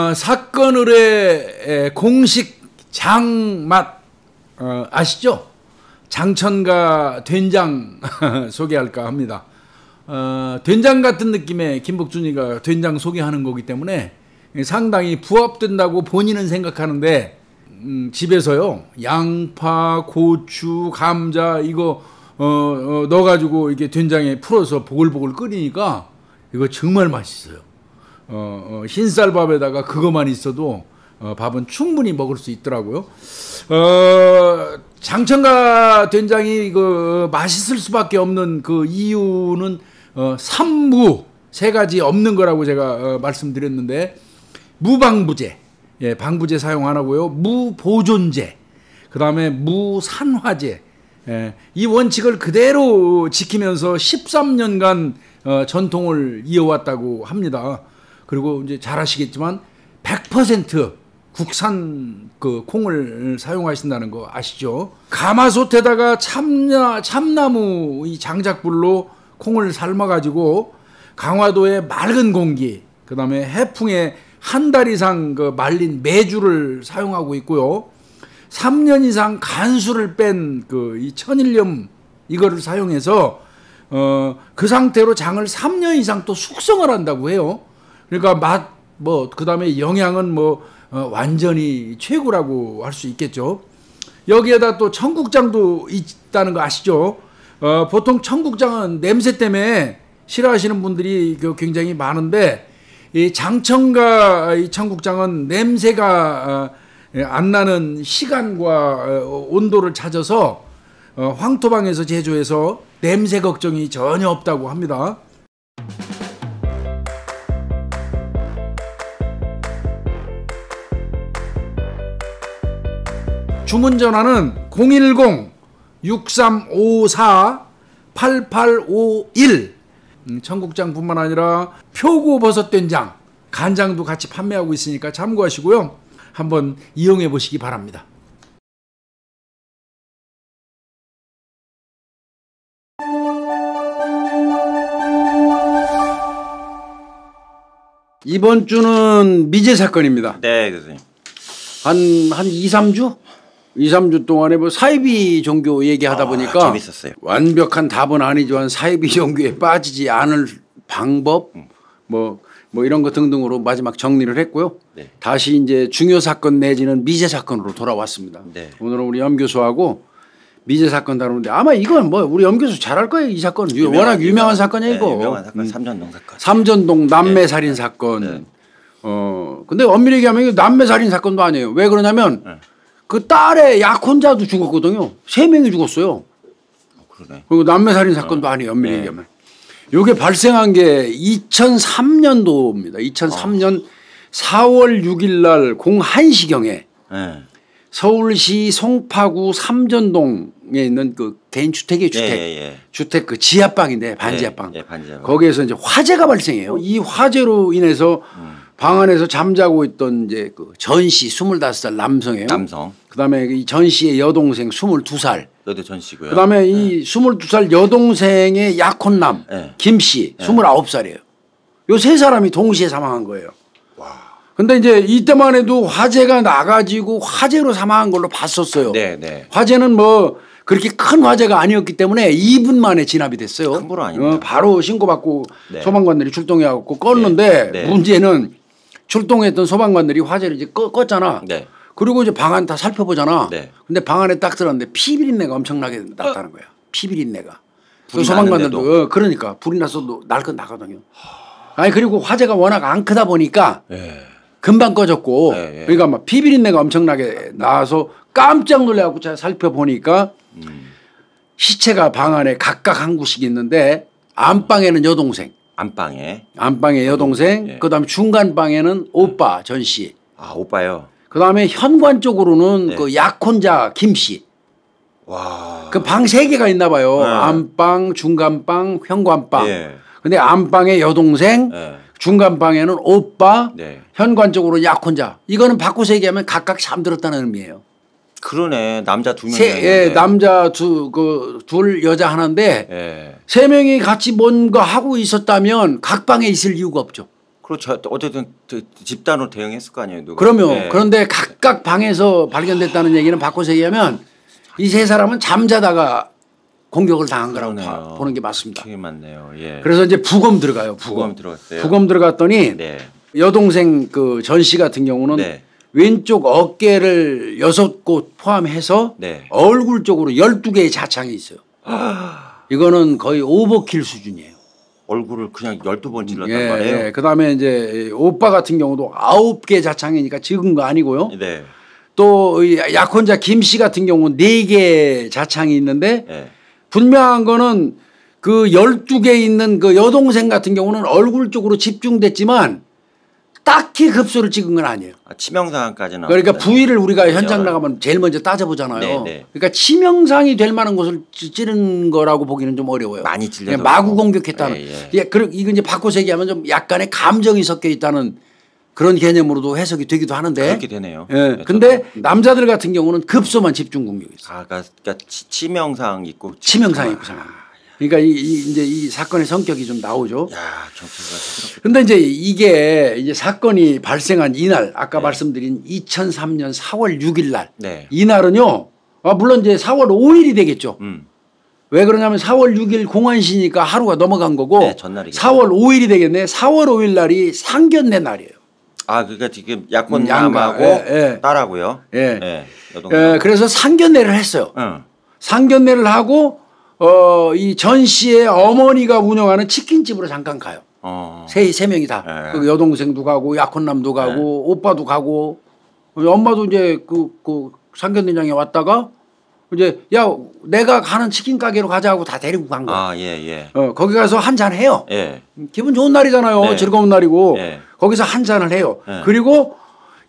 사건 의뢰 공식 장맛 아시죠? 장천가 된장 소개할까 합니다. 된장 같은 느낌의 김복준이가 된장 소개하는 거기 때문에 상당히 부합된다고 본인은 생각하는데 집에서요 양파, 고추, 감자 이거 넣어가지고 이게 된장에 풀어서 보글보글 끓이니까 이거 정말 맛있어요. 흰쌀밥에다가 그것만 있어도 밥은 충분히 먹을 수 있더라고요. 장천가 된장이 그 맛있을 수밖에 없는 그 이유는 삼무 세 가지 없는 거라고 제가 말씀드렸는데 무방부제, 예, 방부제 사용 안 하고요. 무보존제, 그 다음에 무산화제, 예, 이 원칙을 그대로 지키면서 13년간 전통을 이어왔다고 합니다. 그리고 이제 잘 아시겠지만 100% 국산 그 콩을 사용하신다는 거 아시죠? 가마솥에다가 참나무 이 장작불로 콩을 삶아가지고 강화도의 맑은 공기, 그 다음에 해풍에 한 달 이상 그 말린 메주를 사용하고 있고요. 3년 이상 간수를 뺀 그 이 천일염 이거를 사용해서 그 상태로 장을 3년 이상 또 숙성을 한다고 해요. 그러니까 맛, 그 다음에 영양은 완전히 최고라고 할 수 있겠죠. 여기에다 또 청국장도 있다는 거 아시죠? 보통 청국장은 냄새 때문에 싫어하시는 분들이 굉장히 많은데 이 장천가 이 청국장은 냄새가 안 나는 시간과 온도를 찾아서 황토방에서 제조해서 냄새 걱정이 전혀 없다고 합니다. 주문 전화는 010-6354-8851. 청국장뿐만 아니라 표고버섯 된장, 간장도 같이 판매하고 있으니까 참고하시고요. 한번 이용해 보시기 바랍니다. 이번 주는 미제 사건입니다. 네, 교수님. 한 2, 3주? 2, 3주 동안에 사이비 종교 얘기하다 보니까 재밌었어요. 완벽한 답은 아니지만 사이비 종교에 빠지지 않을 방법 뭐 이런 거 등등으로 마지막 정리를 했고요. 네. 다시 이제 중요 사건 내지는 미제 사건으로 돌아왔습니다. 네. 오늘은 우리 염 교수하고 미제 사건 다루는데 아마 이건 우리 염 교수 잘할 거예요. 이 사건 워낙 유명한 사건이고. 네, 유명한 사건 삼전동 사건. 삼전동 남매살인 사건. 네. 근데 엄밀히 얘기하면 이거 남매살인 사건도 아니에요. 왜 그러냐면 그 딸의 약혼자도 죽었거든요. 3명이 죽었어요. 그러네. 그리고 남매살인 사건도 아니에요. 엄밀히 네. 얘기하면. 이게 발생한 게 2003년도입니다. 2003년 4월 6일 날 01시경에 네. 서울시 송파구 삼전동에 있는 그 개인 주택의 주택 그 지하방인데 반지하방. 반지하방. 거기에서 이제 화재가 발생해요. 이 화재로 인해서 방 안에서 잠자고 있던 이제 그 전 씨 25살 남성이에요. 남성. 그다음에 이 전 씨의 여동생 22살. 여도 전 씨고요. 그다음에 이 22살 여동생의 약혼남 김 씨 29살이에요. 요 세 사람이 동시에 사망한 거예요. 와. 근데 이제 이때만 해도 화재가 나가지고 화재로 사망한 걸로 봤었어요. 네. 화재는 그렇게 큰 화재가 아니었기 때문에 2분 만에 진압이 됐어요. 함부로 아닙니다. 바로 신고받고 소방관들이 출동해갖고 껐는데 문제는 출동했던 소방관들이 화재를 이제 껐잖아. 네. 그리고 이제 방 안 다 살펴보잖아. 네. 근데 방 안에 딱 들었는데 피비린내가 엄청나게 났다는 거야. 피비린내가. 그 불이 소방관들도 그러니까 불이 났어도 날 건 나거든요. 아니 그리고 화재가 워낙 안 크다 보니까 금방 꺼졌고 그러니까 막 피비린내가 엄청나게 나서 깜짝 놀래갖고 제가 살펴보니까 시체가 방 안에 각각 한 구씩 있는데 안방에는 여동생. 안방에 여동생. 그다음에 중간 방에는 오빠 전 씨. 아 오빠요. 그다음에 현관 쪽으로는 그 약혼자 김 씨. 와. 그 방 3개가 있나 봐요. 안방, 중간방, 현관방. 근데 안방에 여동생, 중간방에는 오빠, 현관 쪽으로 약혼자. 이거는 바꿔서 얘기하면 각각 잠들었다는 의미예요. 그러네. 남자 2명. 남자 둘 여자 하나인데 3명이 같이 뭔가 하고 있었다면 각 방에 있을 이유가 없죠. 그렇죠. 어쨌든 집단으로 대응했을 거 아니에요. 누가. 그러면 네. 그런데 각각 방에서 발견됐다는 얘기는 바꿔서 얘기하면 이 세 사람은 잠자다가 공격을 당한 거라고 보는 게 맞습니다. 되게 많네요. 예. 그래서 이제 부검 들어가요. 부검 들어갔어요. 부검 들어갔더니 네. 여동생 그 전 씨 같은 경우는 네. 왼쪽 어깨를 6곳 포함해서 네. 얼굴 쪽으로 12개의 자창이 있어요. 이거는 거의 오버킬 수준이에요. 얼굴을 그냥 12번 찔렀단 예, 말이에요. 예. 그다음에 이제 오빠 같은 경우도 9개 자창이니까 적은 거 아니고요. 네. 또 약혼자 김 씨 같은 경우는 4개 자창이 있는데 네. 분명한 거는 그 12개 있는 그 여동생 같은 경우는 얼굴 쪽으로 집중됐지만 딱히 급소를 찍은 건 아니에요. 아, 치명상까지는. 그러니까 부위를 우리가 현장 나가면 제일 먼저 따져보잖아요. 네, 네. 그러니까 치명상이 될 만한 곳을 찌른 거라고 보기는 좀 어려워요. 많이 찔려서 마구 공격했다는. 예. 예, 이거 이제 바꿔서 얘기하면 좀 약간의 감정이 섞여 있다는 그런 개념으로도 해석이 되기도 하는데. 그렇게 되네요. 예. 네, 근데 남자들 같은 경우는 급소만 집중 공격했어요. 아, 그러니까 치명상 있고. 치명상이 있고 상황. 그러니까 이제 이 사건의 성격이 좀 나오죠. 야, 경찰가. 근데 이제 이게 이제 사건이 발생한 이날 아까 말씀드린 2003년 4월 6일 날 네. 이날은요. 물론 이제 4월 5일이 되겠죠. 왜 그러냐면 4월 6일 공안시니까 하루가 넘어간 거고 네, 전날이겠죠. 4월 5일이 되겠네. 4월 5일 날이 상견례 날이에요. 아, 그러니까 지금 약혼남하고 예. 딸하고요. 예. 예. 여동생. 그래서 상견례를 했어요. 상견례를 하고 이 전 씨의 어머니가 운영하는 치킨집으로 잠깐 가요. 세 명이 다. 네. 그 여동생도 가고 약혼남도 가고 오빠도 가고 엄마도 이제 그 상견례장에 왔다가 이제 야 내가 가는 치킨 가게로 가자고 다 데리고 간 거예요. 아, 예, 예. 거기 가서 한 잔 해요. 예. 기분 좋은 날이잖아요. 네. 즐거운 날이고 네. 거기서 한 잔을 해요. 네. 그리고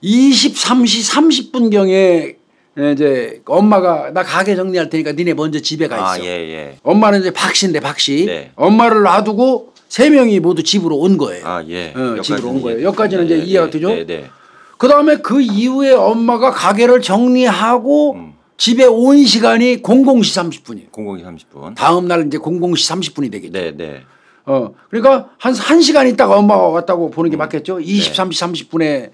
23시 30분경에 이제 엄마가 나 가게 정리할 테니까 니네 먼저 집에 가 있어. 아, 예, 예. 엄마는 이제 박 씨인데 박 씨. 네. 엄마를 놔두고 3명이 모두 집으로 온 거예요. 아, 예. 집으로 온 거예요. 여기까지는 이제 이해가 되죠? 네, 네. 그다음에 그 이후에 엄마가 가게를 정리하고 집에 온 시간이 00시 30분이에요. 00시 30분. 다음 날 이제 00시 30분이 되겠죠. 네, 네. 그러니까 한 1시간 있다가 엄마가 왔다고 보는 게 맞겠죠? 23시 30분에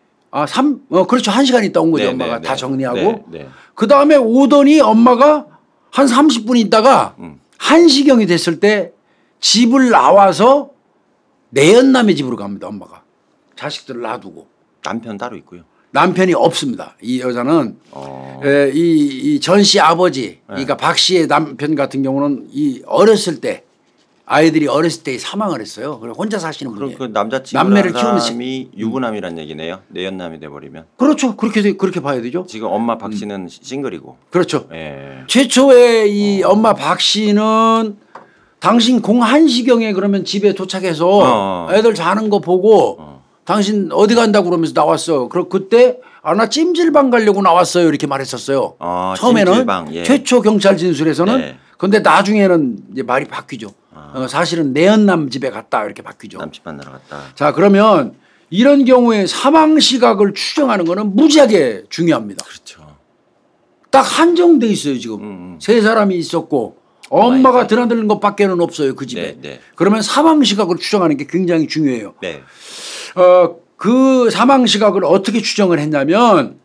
그렇죠. 1시간 있다 온 거죠. 네, 엄마가 네, 다 네. 정리하고. 네, 네. 그다음에 오더니 엄마가 한 30분 있다가 1시경이 됐을 때 집을 나와서 내연남의 집으로 갑니다. 엄마가. 자식들을 놔두고. 남편 따로 있고요. 남편이 없습니다. 이 여자는 이 전 씨 아버지 그러니까 박 씨의 남편 같은 경우는 이 어렸을 때 아이들이 어렸을 때 사망을 했어요. 그래 혼자 사시는 그럼 분이에요. 그 남자친구 남매를 키우는 사람이 유부남이란 얘기네요. 내연남이 돼버리면. 그렇죠. 그렇게 봐야 되죠. 지금 엄마 박 씨는 싱글이고. 그렇죠. 예. 최초에 이 엄마 박 씨는 당신 01시경에 그러면 집에 도착해서 애들 자는 거 보고 당신 어디 간다고 그러면서 나왔어. 그때 나 찜질방 가려고 나왔어요. 이렇게 말했었어요. 처음에는 찜질방, 예. 최초 경찰 진술에서는 네. 근데 나중에는 이제 말이 바뀌죠. 사실은 내연남 집에 갔다 이렇게 바뀌죠. 남집 만나러 갔다. 자 그러면 이런 경우에 사망 시각을 추정하는 거는 무지하게 중요합니다. 그렇죠. 딱 한정돼 있어요 지금. 세 사람이 있었고 엄마가 드나드는 것밖에는 없어요 그 집에. 네, 네. 그러면 사망 시각을 추정하는 게 굉장히 중요해요. 네. 그 사망 시각을 어떻게 추정을 했냐면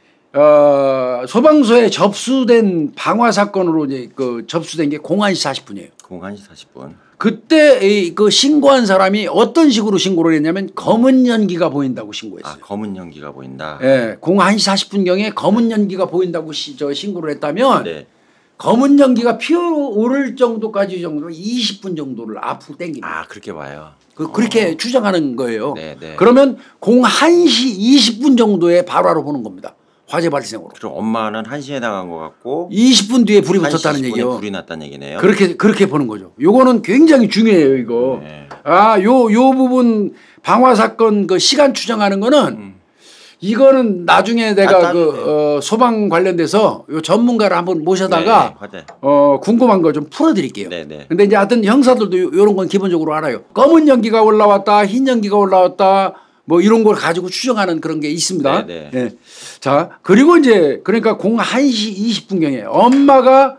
소방서에 접수된 방화 사건으로 이제 그 접수된 게 01시 40분이에요. 01시 40분. 그때 그 신고한 사람이 어떤 식으로 신고를 했냐면 검은 연기가 보인다고 신고했어요. 아, 검은 연기가 보인다. 예, 01시 40분경에 검은 연기가 보인다고 신고를 했다면 네. 검은 연기가 피어오를 정도까지 정도로 20분 정도를 앞으로 당깁니다. 아, 그렇게 봐요. 그렇게 추정하는 거예요. 네, 네. 그러면 01시 20분 정도의 발화로 보는 겁니다. 화재 발생으로. 그럼 엄마는 1시에 나간 것 같고 20분 뒤에 불이 1시 붙었다는 20분에 얘기요. 불이 났다는 얘기네요. 그렇게 보는 거죠. 요거는 굉장히 중요해요, 이거. 네. 요 부분 방화 사건 그 시간 추정하는 거는 이거는 나중에 내가 소방 관련돼서 요 전문가를 한번 모셔다가 네, 궁금한 거 좀 풀어드릴게요. 네, 네. 근데 이제 하여튼 형사들도 요런 건 기본적으로 알아요. 검은 연기가 올라왔다, 흰 연기가 올라왔다, 뭐 이런 걸 가지고 추정하는 그런 게 있습니다. 네, 네. 예. 자, 그리고 이제 그러니까 01시 20분경에 엄마가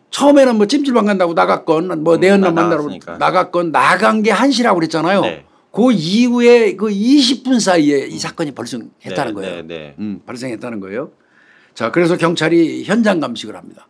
처음에는 뭐 찜질방 간다고 나갔건 뭐 내연남 만나러 나갔으니까. 나갔건 나간 게 1시라고 그랬잖아요. 네. 그 이후에 그 20분 사이에 이 사건이 발생했다는 거예요. 네. 발생했다는 거예요. 자, 그래서 경찰이 현장 감식을 합니다.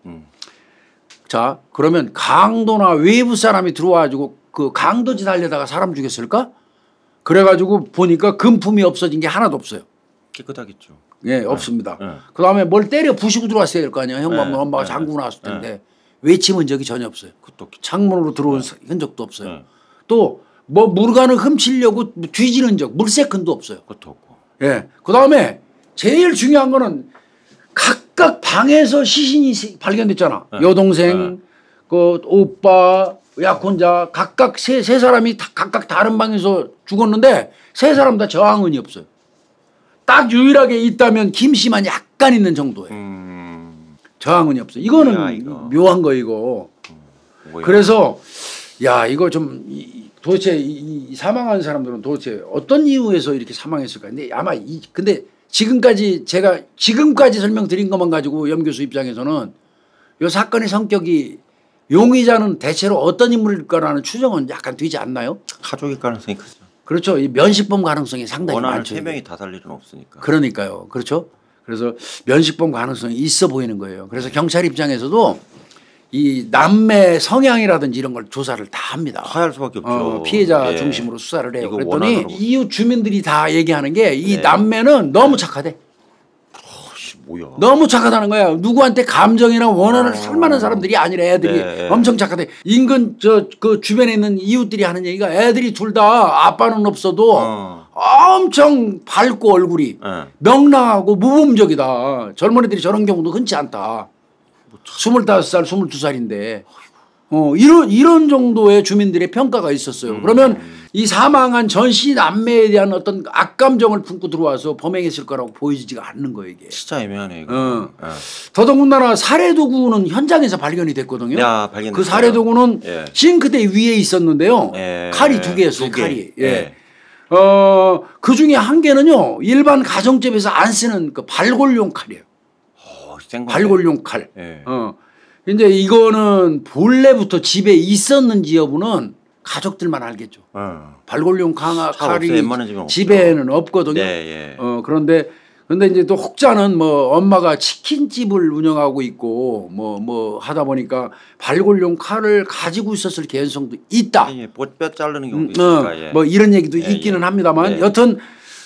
자, 그러면 강도나 외부 사람이 들어와가지고 그 강도짓 하려다가 사람 죽였을까? 그래가지고 보니까 금품이 없어진 게 하나도 없어요. 깨끗하겠죠. 예, 없습니다. 네. 그 다음에 뭘 때려 부수고 들어왔어야 될 거 아니에요. 형과 네. 엄마가 네. 잠그고 나왔을 텐데 외침 흔적이 전혀 없어요. 그것도 없겠죠. 창문으로 들어온 흔적도 없어요. 네. 또 뭐 물건을 훔치려고 뒤지는 적, 물새끈도 없어요. 그것도 없고. 예. 그 다음에 제일 중요한 거는 각각 방에서 시신이 발견됐잖아. 네. 여동생, 그 오빠, 약혼자 각각 세 사람이 각각 다른 방에서 죽었는데 세 사람 다 저항은이 없어요. 딱 유일하게 있다면 김씨만 약간 있는 정도예요. 저항은이 없어요. 이거는 뭐야, 이거. 묘한 거 이거. 뭐야. 그래서 야 이거 좀 도대체 이 사망한 사람들은 도대체 어떤 이유에서 이렇게 사망했을까? 근데 아마 근데 지금까지 제가 지금까지 설명드린 것만 가지고 염 교수 입장에서는 이 사건의 성격이 용의자는 대체로 어떤 인물일까라는 추정은 약간 되지 않나요? 가족일 가능성이 크죠. 그렇죠. 이 면식범 가능성이 상당히 원하는 많죠. 세 명이 다 살 일은 없으니까. 그러니까요. 그렇죠. 그래서 면식범 가능성이 있어 보이는 거예요. 그래서 경찰 입장에서도 이 남매 성향이라든지 이런 걸 조사를 다 합니다. 화할 수밖에 없죠. 피해자 예. 중심으로 수사를 해요. 이거 그랬더니 원하는 이웃 주민들이 다 얘기하는 게 이 네. 남매는 너무 착하대. 뭐야. 너무 착하다는 거야. 누구한테 감정이나 원한을 살만한 사람들이 아니라 애들이 네. 엄청 착하대. 인근 그 주변에 있는 이웃들이 하는 얘기가 애들이 둘 다 아빠는 없어도 엄청 밝고 얼굴이 명랑하고 무범적이다. 젊은이들이 저런 경우도 흔치 않다. 25살, 22살인데 이런 정도의 주민들의 평가가 있었어요. 그러면 이 사망한 전씨 남매에 대한 어떤 악감정을 품고 들어와서 범행했을 거라고 보이지가 않는 거예요 이게. 진짜 애매하네 이거. 더더군다나 살해 도구는 현장에서 발견이 됐거든요. 야, 발견됐어요. 그 살해 도구는 예. 싱크대 위에 있었는데요. 예. 칼이 2개였어요. 두 개. 칼이. 예. 예. 그 중에 한 개는요. 일반 가정집에서 안 쓰는 그 발골용 칼이에요. 센 건데. 발골용 칼. 예. 근데 이거는 본래부터 집에 있었는지 여부는 가족들만 알겠죠. 발골용 칼이 없어요. 웬만한 집은 집에는 없거든요. 예. 그런데 이제 또 혹자는 뭐 엄마가 치킨집을 운영하고 있고 뭐 하다 보니까 발골용 칼을 가지고 있었을 개연성도 있다. 예. 뼈 자르는 경우도 있으니까. 예. 뭐 이런 얘기도 예, 있기는 예. 합니다만 예. 여튼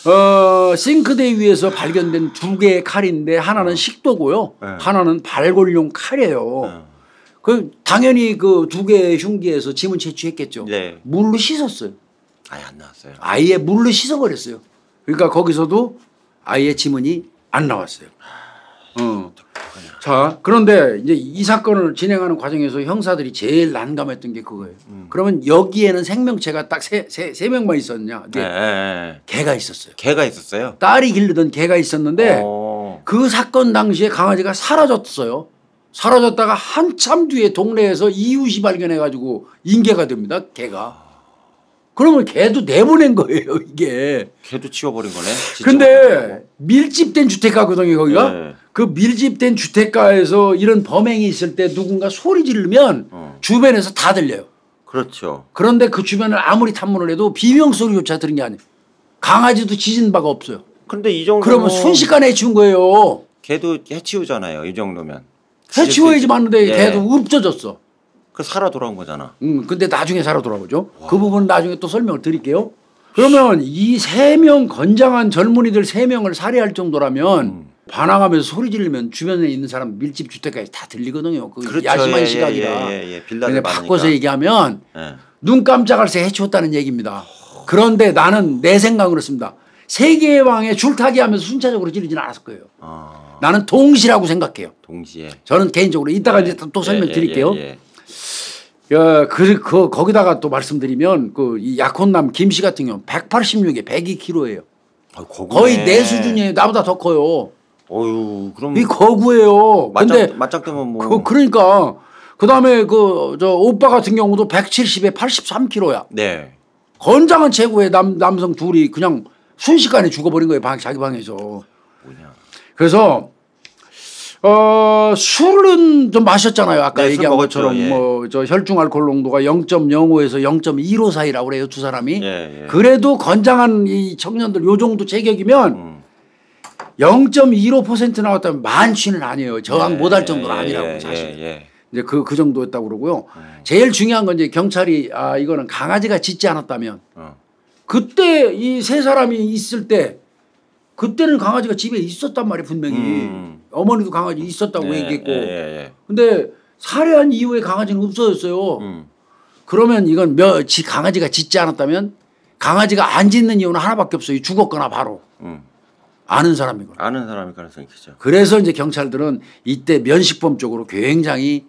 싱크대 위에서 발견된 2개의 칼인데 하나는 식도고요. 하나는 발골용 칼이에요. 그 당연히 그 2개의 흉기에서 지문 채취했겠죠. 네. 물로 씻었어요. 아예 안 나왔어요. 아예 물로 씻어버렸어요. 그러니까 거기서도 아예 지문이 안 나왔어요. 자, 그런데 이제 이 사건을 진행하는 과정에서 형사들이 제일 난감했던 게 그거예요. 그러면 여기에는 생명체가 딱 세 명만 있었냐? 네. 개가 있었어요. 개가 있었어요. 딸이 기르던 개가 있었는데 그 사건 당시에 강아지가 사라졌어요. 사라졌다가 한참 뒤에 동네에서 이웃이 발견해가지고 인계가 됩니다. 개가. 그러면 개도 내보낸 거예요. 이게. 개도 치워버린 거네. 근데 밀집된 주택가거든요. 거기가. 네. 그 밀집된 주택가에서 이런 범행이 있을 때 누군가 소리 지르면 주변에서 다 들려요. 그렇죠. 그런데 그 주변을 아무리 탐문을 해도 비명소리조차 들은 게 아니에요. 강아지도 짖은 바가 없어요. 근데 이 정도면 그러면 순식간에 해치운 거예요. 개도 해치우잖아요. 이 정도면. 해치워야지 맞는데 예. 개도 없어졌어. 그 살아 돌아온 거잖아. 근데 나중에 살아 돌아오죠. 그 부분은 나중에 또 설명을 드릴게요. 그러면 이 3명 건장한 젊은이들 3명을 살해할 정도라면 반항하면서 소리 지르면 주변에 있는 사람 밀집 주택까지 다 들리거든요. 그 그렇죠. 야심한 예, 시각이라. 빌라들 근데 많으니까. 바꿔서 얘기하면 예. 눈 깜짝할 새 해치웠다는 얘기입니다. 그런데 나는 내 생각은 그렇습니다. 세계의 왕에 줄타기 하면서 순차적으로 지르지는 않았을 거예요. 나는 동시라고 생각해요. 동시에. 저는 개인적으로 이따가 이제 또 설명드릴게요. 거기다가 또 말씀드리면 이 약혼남 김 씨 같은 경우 186에 102kg예요. 거의 내 수준이에요. 나보다 더 커요. 어유, 그럼 이 거구예요. 근데 맞짱 뜨면 뭐. 그러니까 그다음에 저 오빠 같은 경우도 170에 83kg야. 네. 건장한 체구의 남성 둘이 그냥 순식간에 죽어버린 거예요. 자기 방에서. 뭐냐. 그래서 술은 좀 마셨잖아요. 아까 네, 얘기한 것처럼 예. 뭐 저 혈중 알코올 농도가 0.05에서 0.15 사이라고 그래요. 두 사람이. 예, 예. 그래도 건장한 이 청년들 요 정도 체격이면 0.15% 나왔다면 만취는 아니에요. 저항 못할 정도는 아니라고 사실. 이제 그 정도였다고 그러고요. 제일 중요한 건 이제 경찰이 이거는 강아지가 짖지 않았다면 그때 이 세 사람이 있을 때 그때는 강아지가 집에 있었단 말이에요. 분명히 어머니도 강아지 있었다고 얘기했고 근데 살해한 이후에 강아지는 없어졌어요. 그러면 이건 강아지가 짖지 않았다면 강아지가 안 짖는 이유는 하나밖에 없어요. 죽었거나 바로. 아는 사람이거나. 아는 사람일 가능성이 크죠. 그래서 이제 경찰들은 이때 면식범 쪽으로 굉장히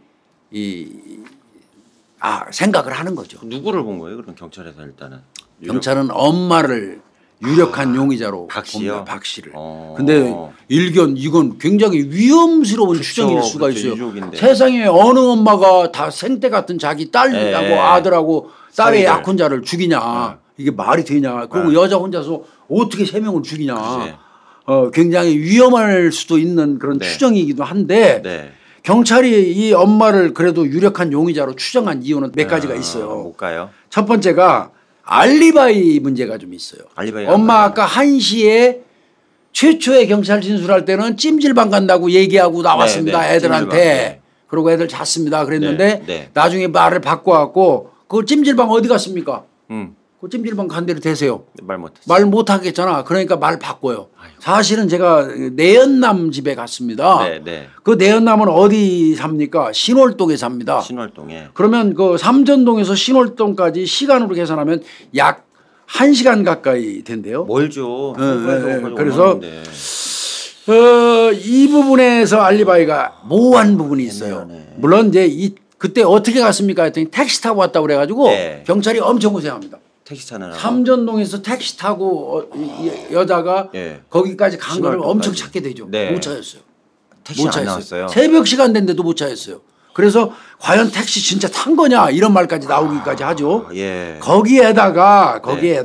생각을 하는 거죠. 누구를 본 거예요? 그럼 경찰에서 일단은. 경찰은 엄마를 유력한 용의자로 박씨요? 봅니다. 박 씨를. 근데 이건 굉장히 위험스러운 추정일 수가 있어요. 유족인데. 세상에 어느 엄마가 다 생떼 같은 자기 딸하고 아들하고 딸의 약혼자를 죽이냐. 이게 말이 되냐. 그리고 여자 혼자서 어떻게 3명을 죽이냐. 굉장히 위험할 수도 있는 그런 추정이기도 한데 경찰이 이 엄마를 그래도 유력한 용의자로 추정한 이유는 몇 가지가 있어요. 뭘까요? 첫 번째가 알리바이 문제가 좀 있어요. 엄마 아까 1시에 최초의 경찰 진술할 때는 찜질방 간다고 얘기하고 나왔습니다. 애들한테. 그리고 애들 잤습니다. 그랬는데 나중에 말을 바꿔갖고 그 찜질방 어디 갔습니까? 그 찜질방 간 대로 되세요. 말 못하겠잖아. 그러니까 말 바꿔요. 사실은 제가 내연남 집에 갔습니다. 그 내연남은 어디 삽니까? 신월동에 삽니다. 신월동에. 그러면 그 삼전동에서 신월동까지 시간으로 계산하면 약 1시간 가까이 된대요. 멀죠. 그래서 이 부분에서 알리바이가 모호한 부분이 있어요. 물론 이제 그때 어떻게 갔습니까? 했더니 택시 타고 왔다고 그래가지고 경찰이 엄청 고생합니다. 택시 타느라. 삼전동에서 택시 타고 여자가 거기까지 간 거를 엄청 찾게 되죠. 못 찾았어요. 택시 안 나왔어요. 새벽 시간 됐는데도 못 찾았어요. 그래서 과연 택시 진짜 탄 거냐 이런 말까지 나오기까지 하죠. 거기에다가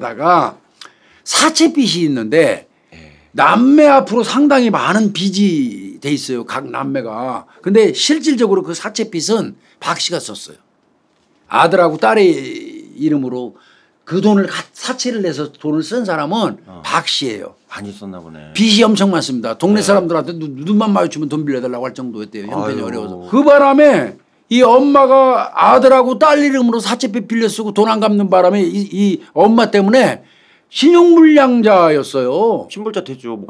사채빚이 있는데 남매 앞으로 상당히 많은 빚이 돼 있어요. 각 남매가. 근데 실질적으로 그 사채빚은 박 씨가 썼어요. 아들하고 딸의 이름으로 그 돈을 사채를 내서 돈을 쓴 사람은 박 씨예요. 많이 썼나 보네. 빚이 엄청 많습니다. 동네 사람들한테 눈만 마주치면 돈 빌려달라고 할 정도였대요. 형편이 어려워서. 그 바람에 이 엄마가 아들하고 딸 이름으로 사채빚 빌려 쓰고 돈 안 갚는 바람에 이 엄마 때문에 신용불량자였어요. 신불자 됐죠.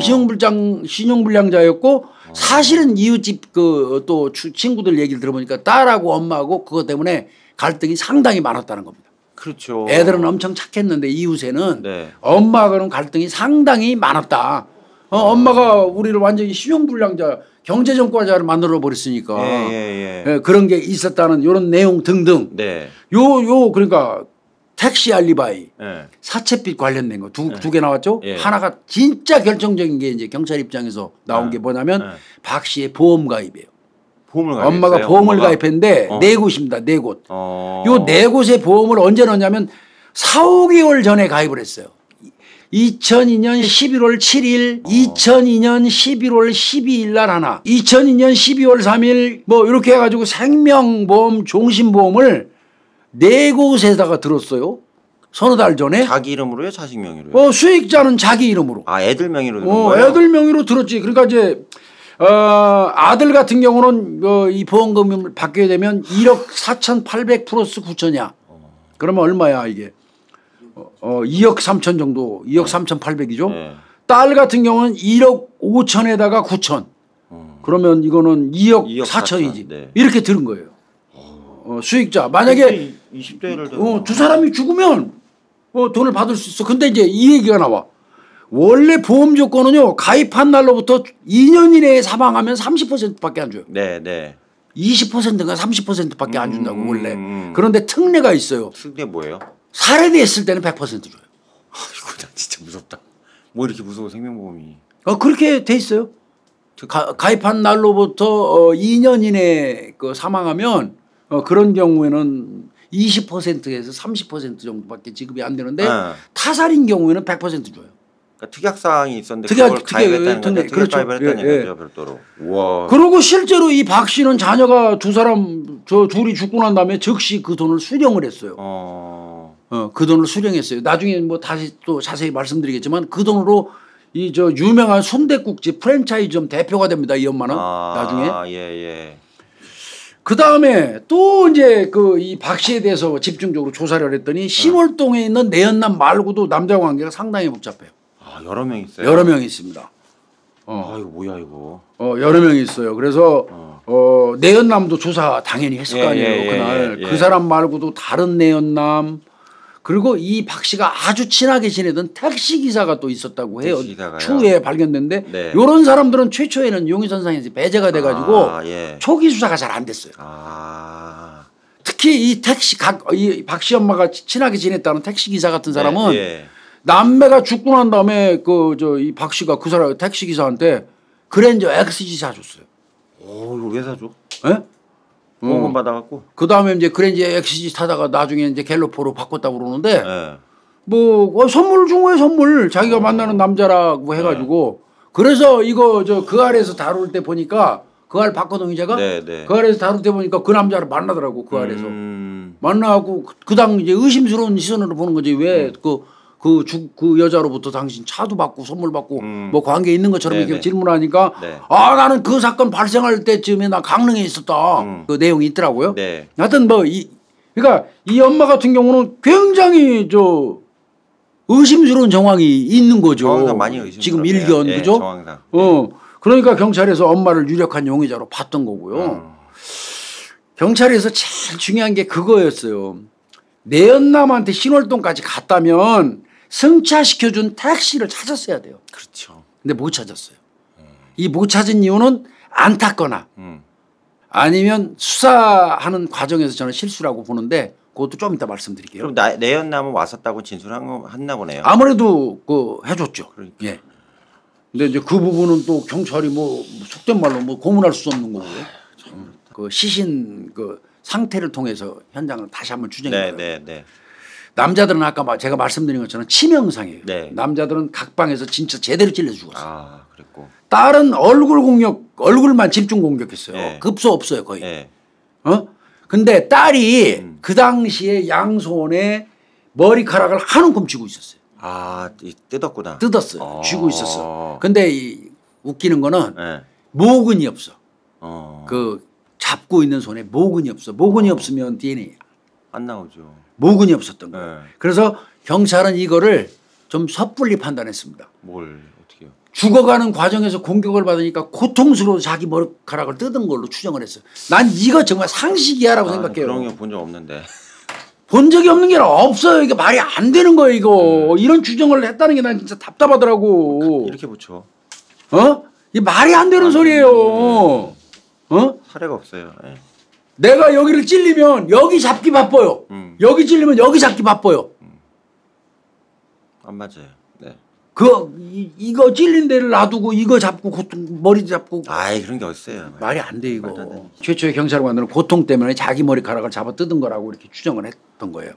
신용불량자였고 사실은 이웃집 또 친구들 얘기를 들어보니까 딸하고 엄마하고 그것 때문에 갈등이 상당히 많았다는 겁니다. 그렇죠. 애들은 엄청 착했는데 이웃에는 엄마하고는 갈등이 상당히 많았다. 엄마가 우리를 완전히 신용불량자 경제정과자를 만들어 버렸으니까 그런 게 있었다는 이런 내용 등등. 그러니까 택시 알리바이, 사채빚 관련된 거 두 개 나왔죠. 하나가 진짜 결정적인 게 이제 경찰 입장에서 나온 게 뭐냐면 박 씨의 보험 가입이에요. 엄마가 보험을 가입했는데 네 곳입니다. 네 곳. 요 네 곳의 보험을 언제 넣었냐면 4, 5개월 전에 가입을 했어요. 2002년 11월 7일, 2002년 11월 12일 날 하나, 2002년 12월 3일 뭐 이렇게 해가지고 생명보험, 종신보험을 네 곳에다가 들었어요. 서너 달 전에. 자기 이름으로요? 자식 명의로요? 수익자는 자기 이름으로. 애들 명의로 들은 거예요? 애들 명의로 들었지. 그러니까 이제 아들 같은 경우는 이 보험금을 받게 되면 1억 4,800 플러스 9천이야. 그러면 얼마야 이게? 2억 3천 정도, 2억 3,800이죠. 딸 같은 경우는 1억 5천에다가 9천. 그러면 이거는 2억 4천이지. 이렇게 들은 거예요. 수익자. 만약에 20대를 두 사람이 죽으면 돈을 받을 수 있어. 근데 이제 이 얘기가 나와. 원래 보험 조건은요, 가입한 날로부터 2년 이내에 사망하면 30%밖에 안 줘요. 20%가 30%밖에 안 준다고 원래. 그런데 특례가 있어요. 특례 뭐예요? 살해됐을 때는 100% 줘요. 이거 진짜 무섭다. 뭐 이렇게 무서워 생명보험이. 그렇게 돼 있어요. 가입한 날로부터 2년 이내에 사망하면 그런 경우에는 20%에서 30% 정도밖에 지급이 안 되는데 타살인 경우에는 100% 줘요. 그러니까 특약 사항이 있었는데 특약, 그걸 가입했다는 건데 특약 그렇죠. 가입을 했다는 예, 얘기죠, 별도로. 우와. 그리고 실제로 이 박 씨는 자녀가 둘이 죽고 난 다음에 즉시 그 돈을 수령을 했어요. 그 돈을 수령했어요. 나중에 뭐 다시 또 자세히 말씀드리겠지만 그 돈으로 이 유명한 순댓국집 프랜차이즈점 대표가 됩니다. 이 엄마는 나중에. 예. 그 다음에 또 이제 이 박 씨에 대해서 집중적으로 조사를 했더니 신월동에 있는 내연남 말고도 남자 관계가 상당히 복잡해요. 여러 명 있어요. 여러 명 있습니다. 이거 뭐야 이거. 여러 명이 있어요. 그래서 내연남도 조사 당연히 했을 거 아니에요. 그날 그 사람 말고도 다른 내연남 그리고 이 박 씨가 아주 친하게 지내던 택시 기사가 또 있었다고 해요. 추후에 발견됐는데 이런 사람들은 최초에는 용의선상에서 배제가 돼가지고 초기 수사가 잘 안 됐어요. 특히 이 이 박 씨 엄마가 친하게 지냈다는 택시 기사 같은 사람은 남매가 죽고 난 다음에 이 박 씨가 그 사람 택시 기사한테 그랜저 XG 사줬어요. 이거 왜 사줘? 예? 보험 받아갖고. 그 다음에 이제 그랜저 XG 타다가 나중에 이제 갤로포로 바꿨다고 그러는데 뭐 선물 준 거예요, 선물. 자기가 만나는 남자라고 해가지고 그래서 이거 그 아래에서 다룰 때 보니까 그 알 박거동 기자가 그 아래에서 다룰 때 보니까 그 남자를 만나더라고 그 아래에서 만나고 그당 이제 의심스러운 시선으로 보는 거지 왜 그 여자로부터 당신 차도 받고 선물 받고 뭐 관계 있는 것처럼 이렇게 질문하니까 나는 그 사건 발생할 때쯤에 나 강릉에 있었다 그 내용이 있더라고요. 하여튼 뭐 그러니까 이 엄마 같은 경우는 굉장히 의심스러운 정황이 있는 거죠. 많이 지금 일견 그죠? 정황상. 그러니까 경찰에서 엄마를 유력한 용의자로 봤던 거고요. 경찰에서 제일 중요한 게 그거였어요. 내연남한테 신월동까지 갔다면 승차시켜준 택시를 찾았어야 돼요. 그렇죠. 근데 못 찾았어요. 이 못 찾은 이유는 안 탔거나 아니면 수사하는 과정에서 저는 실수라고 보는데 그것도 좀 이따 말씀드릴게요. 그럼 내연남은 왔었다고 했나 보네요. 아무래도 해줬죠. 그러니까. 예. 근데 이제 그 부분은 또 경찰이 뭐 속된 말로 뭐 고문할 수 없는 거고요. 그 시신 상태를 통해서 현장을 다시 한번 추정해요. 남자들은 아까 제가 말씀드린 것처럼 치명상이에요. 남자들은 각 방에서 진짜 제대로 찔려 죽었어요. 그랬고. 딸은 얼굴만 집중 공격했어요. 급소 없어요 거의. 근데 딸이 그 당시에 양손에 머리카락을 한 움큼 쥐고 있었어요. 뜯었구나. 뜯었어요. 쥐고 있었어. 근데 웃기는 거는 모근이 없어. 잡고 있는 손에 모근이 없어. 모근이 없으면 DNA 안 나오죠. 모근이 없었던 거예요. 그래서 경찰은 이거를 좀 섣불리 판단했습니다. 뭘 어떻게요? 죽어가는 과정에서 공격을 받으니까 고통스러워 자기 머리카락을 뜯은 걸로 추정을 했어요. 난 이거 정말 상식이야라고 생각해요. 그런 게 본 적 없는데. 본 적이 없는 게 없어요. 이게 말이 안 되는 거예요. 이거 이런 추정을 했다는 게 난 진짜 답답하더라고. 이렇게 붙여. 이게 말이 안 되는 소리예요. 사례가 없어요. 내가 여기를 찔리면 여기 잡기 바빠요. 여기 찔리면 여기 잡기 바빠요. 안 맞아요. 이거 찔린 데를 놔두고 이거 잡고 머리 잡고. 그런 게 어딨어요. 말이 안 돼 이거. 최초의 경찰관들은 고통 때문에 자기 머리카락을 잡아 뜯은 거라고 이렇게 추정을 했던 거예요.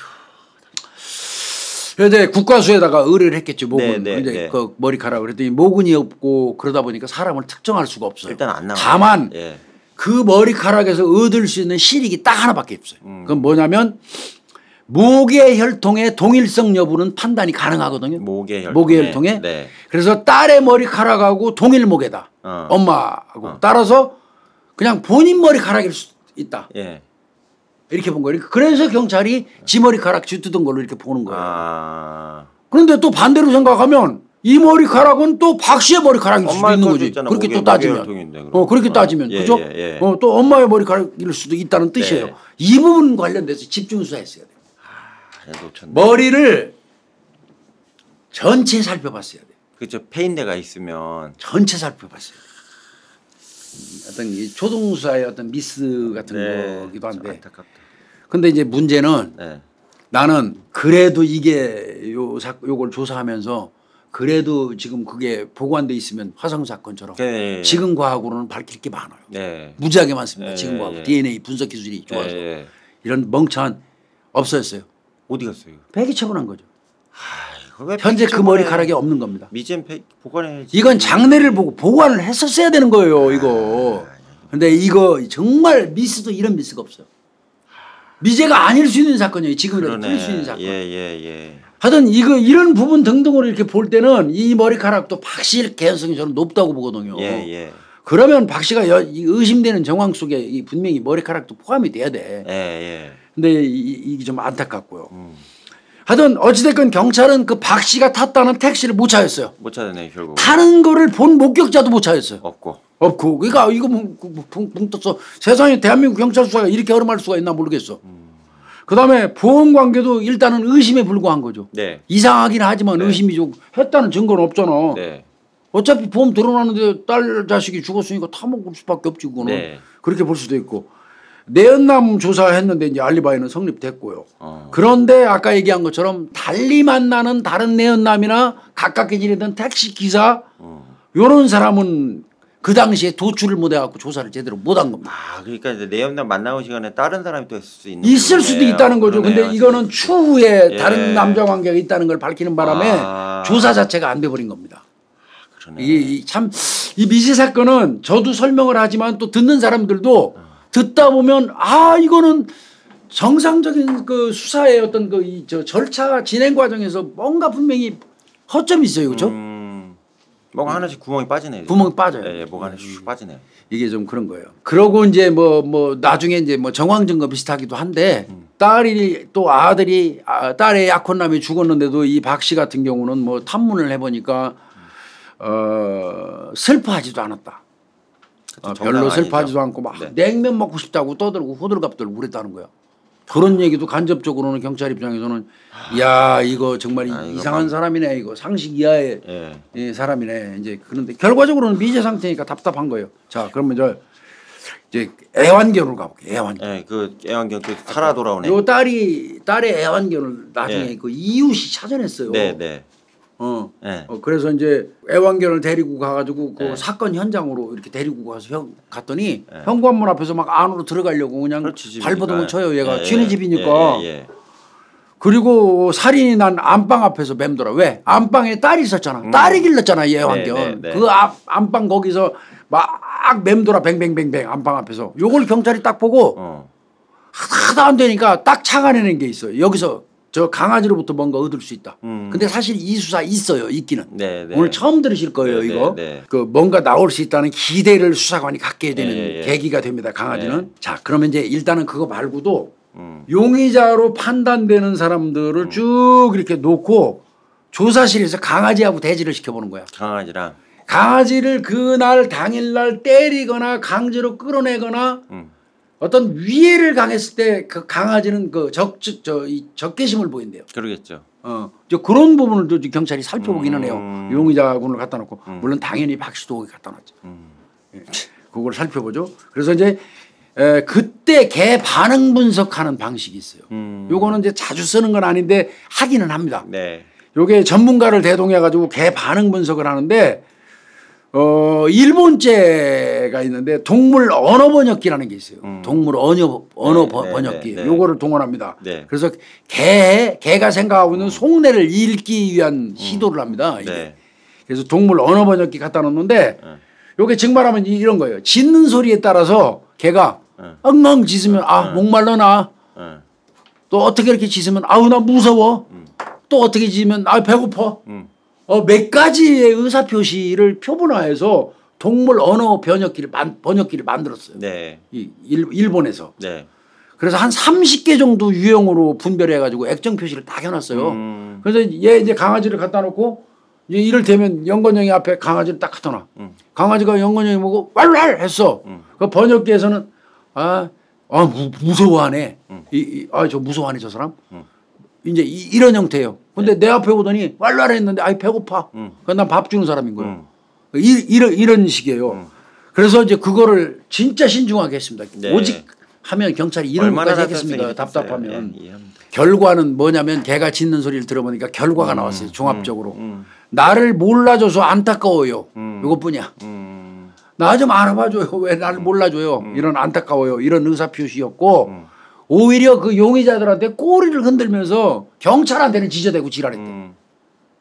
그런데 국과수에다가 의뢰를 했겠죠. 모근. 근데 그 머리카락을 했더니 모근이 없고 그러다 보니까 사람을 특정할 수가 없어요. 일단 안 나와요. 다만 그 머리카락에서 얻을 수 있는 실익이 딱 하나밖에 없어요. 그건 뭐냐면 목의 혈통의 동일성 여부는 판단이 가능하거든요. 목의 혈통에. 그래서 딸의 머리카락하고 동일 목에다. 엄마하고. 따라서 그냥 본인 머리카락일 수 있다. 이렇게 본 거예요. 그래서 경찰이 지 머리카락 쥐뜯은 걸로 이렇게 보는 거예요. 그런데 또 반대로 생각하면 이 머리카락은 또 박 씨의 머리카락일 수도 있는 거지. 그렇게 또 따지면. 그렇게 따지면. 그죠? 또 엄마의 머리카락일 수도 있다는 뜻이에요. 이 부분 관련돼서 집중 수사했어야 돼요. 머리를 전체 살펴봤어야 돼요. 그렇죠. 페인대가 있으면 전체 살펴봤어야 돼요. 어떤 이 초동수사의 어떤 미스 같은 거기도 한데. 안타깝다. 근데 이제 문제는 나는 그래도 이게 요걸 조사하면서 그래도 지금 그게 보관돼 있으면 화성 사건처럼 지금 과학으로는 밝힐 게 많아요. 무지하게 많습니다. 지금 과학 DNA 분석 기술이 좋아서 이런 멍청한 없어졌어요. 어디 갔어요? 폐기 처분한 거죠. 왜 현재 그 저번에 머리카락이 없는 겁니다. 미젠 보관해야지. 이건 장례를 보고 보관을 했었어야 되는 거예요. 이거. 근데 이거 정말 미스도 이런 미스가 없어요. 미제가 아닐 수 있는 사건이에요. 지금이라도 풀릴 수 있는 사건. 예. 하여튼 이런 부분 등등으로 이렇게 볼 때는 이 머리카락도 박씨일 개연성이 저는 높다고 보거든요. 예. 그러면 박 씨가 의심되는 정황 속에 분명히 머리카락도 포함이 돼야 돼. 예. 근데 이게 좀 안타깝고요. 하여튼 어찌됐건 경찰은 그 박 씨가 탔다는 택시를 못 찾았어요. 못 찾았네 결국. 타는 거를 본 목격자도 못 찾았어요. 없고. 그러니까 이거 붕 떠서 세상에 대한민국 경찰 수사가 이렇게 허름할 수가 있나 모르겠어. 그다음에 보험 관계도 일단은 의심에 불과한 거죠. 네. 이상하긴 하지만 의심이죠. 했다는 증거는 없잖아. 네. 어차피 보험 드러나는데 딸 자식이 죽었으니까 타먹을 수밖에 없지 그거는. 네. 그렇게 볼 수도 있고. 내연남 조사했는데 이제 알리바이는 성립됐고요. 그런데 아까 얘기한 것처럼 달리 만나는 다른 내연남이나 가깝게 지내던 택시 기사 이런 사람은 그 당시에 도출을 못 해갖고 조사를 제대로 못한 겁니다. 그러니까 이제 내연남 만나는 시간에 다른 사람이 또 있을 수도 있다는 거죠. 그러네요. 근데 이거는 추후에 다른 남자 관계가 있다는 걸 밝히는 바람에 조사 자체가 안 돼 버린 겁니다. 참 이 미제 사건은 저도 설명을 하지만 또 듣는 사람들도 듣다 보면 이거는 정상적인 그 수사의 어떤 저 절차 진행 과정에서 뭔가 분명히 허점이 있어요, 그렇죠? 뭔가 하나씩 구멍이 빠지네요. 구멍이 빠져요. 예, 뭐가 하나씩 슉 빠지네요. 이게 좀 그런 거예요. 그러고 이제 뭐 나중에 이제 뭐 정황 증거 비슷하기도 한데 딸이 또 딸의 약혼남이 죽었는데도 이 박 씨 같은 경우는 뭐 탐문을 해보니까 슬퍼하지도 않았다. 별로 슬퍼하지도 않고 막 냉면 먹고 싶다고 떠들고 호들갑들고 그랬다는 거야. 그런 얘기도 간접적으로는 경찰 입장에서는 야 이거 정말 이상한 사람이네, 이거 상식 이하의 사람이네. 이제 그런데 결과적으로는 미제 상태니까 답답한 거예요. 자 그러면 이제 애완견으로 가볼게요. 애완견. 그 애완견 그 살아 돌아오네. 요 딸의 애완견을 나중에 그 이웃이 찾아냈어요. 네. 그래서 이제 애완견을 데리고 가가지고 그 사건 현장으로 이렇게 데리고 가서 갔더니 현관문 앞에서 막 안으로 들어가려고 그냥 발버둥을 쳐요. 얘가 쥐네 집이니까. 그리고 살인이 난 안방 앞에서 맴돌아. 왜? 안방에 딸이 있었잖아. 딸이 길렀잖아, 이 애완견. 그 안방 거기서 막 맴돌아 뱅뱅뱅뱅 안방 앞에서. 요걸 경찰이 딱 보고 하나도 안 되니까 딱 착안해낸 게 있어요. 여기서 저 강아지로부터 뭔가 얻을 수 있다. 근데 사실 이 수사 있어요, 있기는. 오늘 처음 들으실 거예요, 이거. 그 뭔가 나올 수 있다는 기대를 수사관이 갖게 되는 계기가 됩니다, 강아지는. 자, 그러면 이제 일단은 그거 말고도 용의자로 판단되는 사람들을 쭉 이렇게 놓고 조사실에서 강아지하고 대지를 시켜보는 거야. 강아지를 그날 당일날 때리거나 강제로 끌어내거나 어떤 위해를 당했을 때 그 강아지는 그 적개심을 보인대요. 그러겠죠. 그런 부분을 경찰이 살펴보기는 해요. 용의자군을 갖다 놓고 물론 당연히 박 씨도 갖다 놨죠. 그걸 살펴보죠. 그래서 이제 그때 개 반응 분석하는 방식이 있어요. 요거는 이제 자주 쓰는 건 아닌데 하기는 합니다. 요게 전문가를 대동해 가지고 개 반응 분석을 하는데 일본제가 있는데 동물 언어 번역기라는 게 있어요. 동물 언어 번역기. 요거를 동원합니다. 그래서 개가 생각하고 있는 속내를 읽기 위한 시도를 합니다. 이게. 그래서 동물 언어 번역기 갖다 놓는데 요게 증말하면 이런 거예요. 짖는 소리에 따라서 개가 엉엉 짖으면 목말라나. 또 어떻게 이렇게 짖으면 나 무서워. 또 어떻게 짖으면 배고파. 몇 가지의 의사표시를 표본화해서 동물 언어 번역기를 만들었어요. 일본에서. 그래서 한 30개 정도 유형으로 분별해가지고 액정 표시를 딱 해놨어요. 그래서 얘 이제 강아지를 갖다 놓고 이를테면 영건영이 앞에 강아지를 딱 갖다 놔. 강아지가 영건영이 보고 왈왈 했어. 그 번역기에서는 무서워하네. 저 무서워하네 저 사람. 이제 이런 형태예요. 근데 내 앞에 오더니 왈왈 했는데 배고파. 난 밥 주는 사람인 거예요. 이런 식이에요. 그래서 이제 그거를 진짜 신중하게 했습니다. 오직 하면 경찰이 이런 것까지 했겠습니다. 답답하면. 결과는 뭐냐면 개가 짖는 소리를 들어보니까 결과가 나왔어요. 종합적으로. 나를 몰라줘서 안타까워요. 이것뿐이야. 나 좀 알아봐줘요. 왜 나를 몰라줘요. 이런 안타까워요. 이런 의사표시였고 오히려 그 용의자들한테 꼬리를 흔들면서 경찰한테는 지저대고 지랄했대.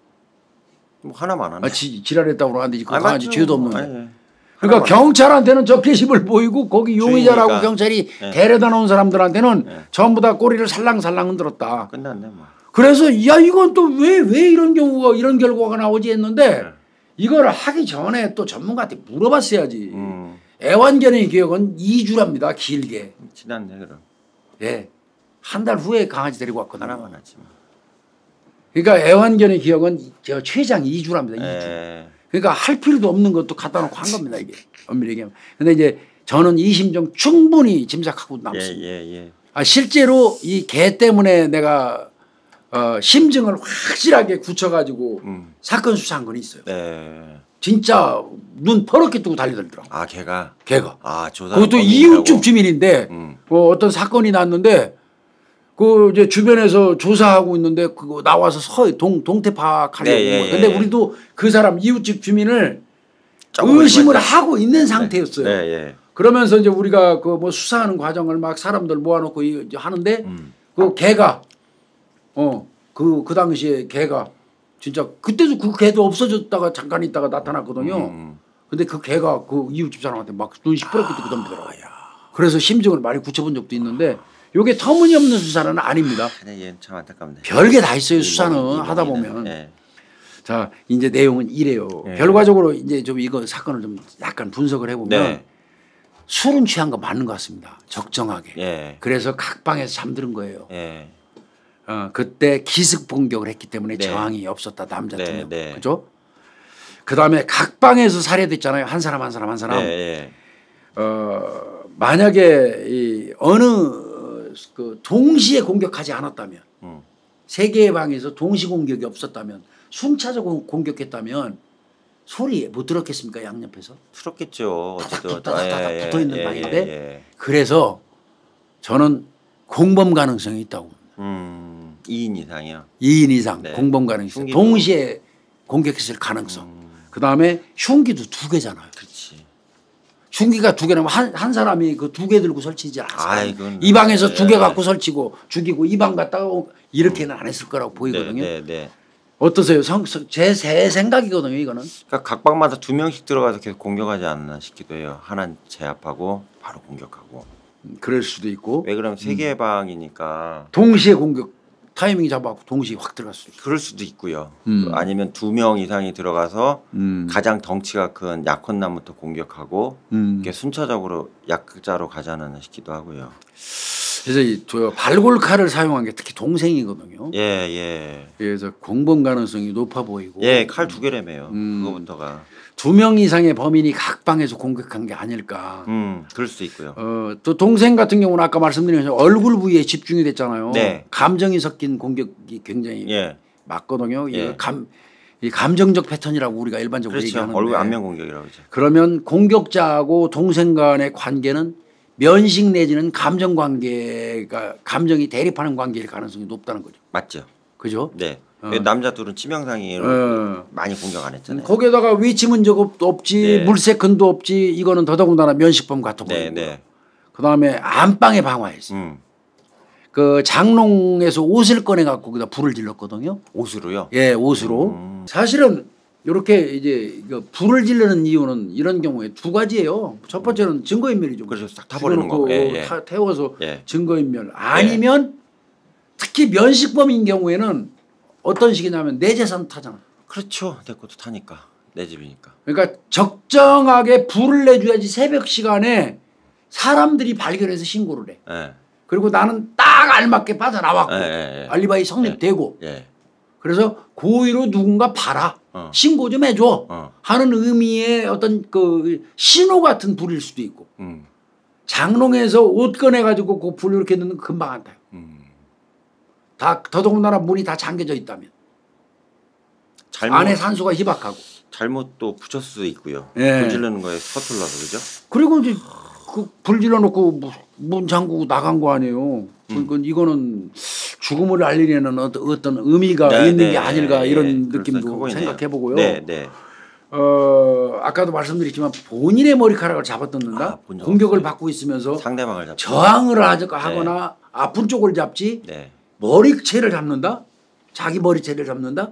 뭐 하나만 하네. 지랄했다고 하는데 그 아, 강아지 맞죠. 죄도 없는데. 아니, 그러니까 경찰한테는 적개심을 보이고 거기 용의자라고 주인이니까. 경찰이 네. 데려다 놓은 사람들한테는 네. 전부 다 꼬리를 살랑살랑 흔들었다. 끝났네 뭐. 그래서 야 이건 또 왜 이런 경우가 이런 결과가 나오지 했는데 네. 이걸 하기 전에 또 전문가한테 물어봤어야지. 음. 애완견의 기억은 2주랍니다. 길게. 지났네 그럼. 예. 한 달 후에 강아지 데리고 왔거든요. 하나만 하지 뭐. 그러니까 애완견의 기억은 저 최장 2주랍니다. 2주. 예. 그러니까 할 필요도 없는 것도 갖다 놓고 한 겁니다. 이게 엄밀히 얘기하면. 근데 이제 저는 이 심정 충분히 짐작하고 남습니다. 예. 실제로 이 개 때문에 내가 심증을 확실하게 굳혀가지고 사건 수사한 건 있어요. 네. 진짜 눈 퍼렇게 뜨고 달려들더라고. 아 걔가. 개가. 아 조사. 그것도 이웃집 주민인데 어떤 사건이 났는데 그 이제 주변에서 조사하고 있는데 그거 나와서 동태 파악하려고. 네, 근데 우리도 그 사람 이웃집 주민을 조금 의심을 의심하지. 하고 있는 상태였어요. 네. 그러면서 이제 우리가 그 뭐 수사하는 과정을 막 사람들 모아놓고 이제 하는데 그 개가 그 당시에 개가 진짜 그때도 그 개도 없어졌다가 잠깐 있다가 나타났거든요. 근데 그 개가 그 이웃집 사람한테 막 눈 시퍼렇게 뜨고 덤비더라고요. 그래서 심증을 많이 굳혀본 적도 있는데 요게 터무니없는 수사는 아닙니다. 얘는 참 안타깝네. 별게 다 있어요. 수사는 이 하다 몸이는. 보면. 예. 자 이제 내용은 이래요. 예. 결과적으로 이제 좀 이거 사건을 좀 약간 분석을 해보면 네. 술은 취한 거 맞는 것 같습니다. 적정하게. 예. 그래서 각 방에서 잠드는 거예요. 예. 그때 기습 공격을 했기 때문에 네. 저항이 없었다. 남자 두 네, 명. 네. 그죠? 그다음에 각 방에서 살해됐잖아요. 한 사람. 예. 만약에 이 어느 그 동시에 공격하지 않았다면 세 개의 방에서 동시 공격이 없었다면 순차적으로 공격했다면 소리 못 들었겠습니까? 양옆에서. 틀었겠죠. 어쨌든 따닥따닥 붙어 있는 예, 방인데 예. 그래서 저는 공범 가능성이 있다고. 2인 이상이요. 2인 이상 네. 공범 가능성. 흉기도. 동시에 공격했을 가능성. 그다음에 흉기도 2개잖아요. 그렇지. 흉기가 2개라면 한 사람이 그 2개 들고 설치지 않았어요. 이건 이 방에서 네. 2개 갖고 설치고 죽이고 이 방 갔다가 이렇게는 안 했을 거라고 보이거든요. 네. 어떠세요? 제 생각이거든요. 이거는. 그러니까 각 방마다 2명씩 들어가서 계속 공격하지 않나 싶기도 해요. 하나는 제압하고 바로 공격하고. 그럴 수도 있고. 왜 그러면 3개의 방이니까 동시에 공격 타이밍 잡아갖고 동시에 확 들어갈 수도 있고. 그럴 수도 있고요. 아니면 2명 이상이 들어가서 가장 덩치가 큰 약혼남부터 공격하고 이게 순차적으로 약자로 가지 않았나 싶기도 하고요. 그래서 저 발골칼을 사용한 게 특히 동생이거든요. 예. 그래서 공범 가능성이 높아 보이고. 예, 칼 2개라며요. 그거부터가. 2명 이상의 범인이 각 방에서 공격한 게 아닐까. 그럴 수도 있고요. 또 동생 같은 경우는 아까 말씀드린 것처럼 얼굴 부위에 집중이 됐잖아요. 네. 감정이 섞인 공격이 굉장히 예. 맞거든요. 예. 이 감정적 패턴이라고 우리가 일반적으로 그렇죠. 얘기하는데. 얼굴 안면 공격이라고 그러죠. 그러면 공격자하고 동생 간의 관계는 면식 내지는 감정 관계가 감정이 대립하는 관계일 가능성이 높다는 거죠. 맞죠. 그죠? 네. 왜 남자 둘은 치명상의로 많이 공격 안 했잖아요. 거기에다가 위치문 적도 없지, 네. 물세컨도 없지. 이거는 더더군다나 면식범 같아 보이고. 네. 그다음에 안방에 방화했어요. 그 장롱에서 옷을 꺼내 갖고 거기다 불을 질렀거든요. 옷으로요? 예, 옷으로. 사실은 이렇게 이제 불을 지르는 이유는 이런 경우에 2가지예요. 첫 번째는 증거인멸이죠. 그래서 싹 타버리는 거. 태워서 예. 증거인멸. 아니면 특히 면식범인 경우에는 어떤 식이냐면 내 재산 타잖아. 그렇죠. 내 것도 타니까. 내 집이니까. 그러니까 적정하게 불을 내줘야지 새벽 시간에 사람들이 발견해서 신고를 해. 예. 그리고 나는 딱 알맞게 빠져나왔고 예. 알리바이 성립되고 예. 그래서 고의로 누군가 봐라. 신고 좀 해줘 하는 의미의 어떤 그 신호 같은 불일 수도 있고 장롱에서 옷 꺼내가지고 그 불 이렇게 넣는 거 금방 안 타요. 다 더더군다나 문이 다 잠겨져 있다면 안에 산소가 희박하고 잘못 또 붙였을 수도 있고요. 예. 불 지르는 거에 서툴러서 그죠? 그리고 이제 그 불 질러놓고 문 잠그고 나간 거 아니에요. 그러니까 이거는 죽음을 알리려는 어떤 의미가 있는 게 아닐까 이런 느낌도 생각해보고요. 네. 아까도 말씀드렸지만 본인의 머리카락을 잡아뜯는다. 공격을 받고 있으면서 상대방을 잡고 저항을 하거나 아픈 쪽을 잡지. 네. 머리채를 잡는다. 자기 머리채를 잡는다.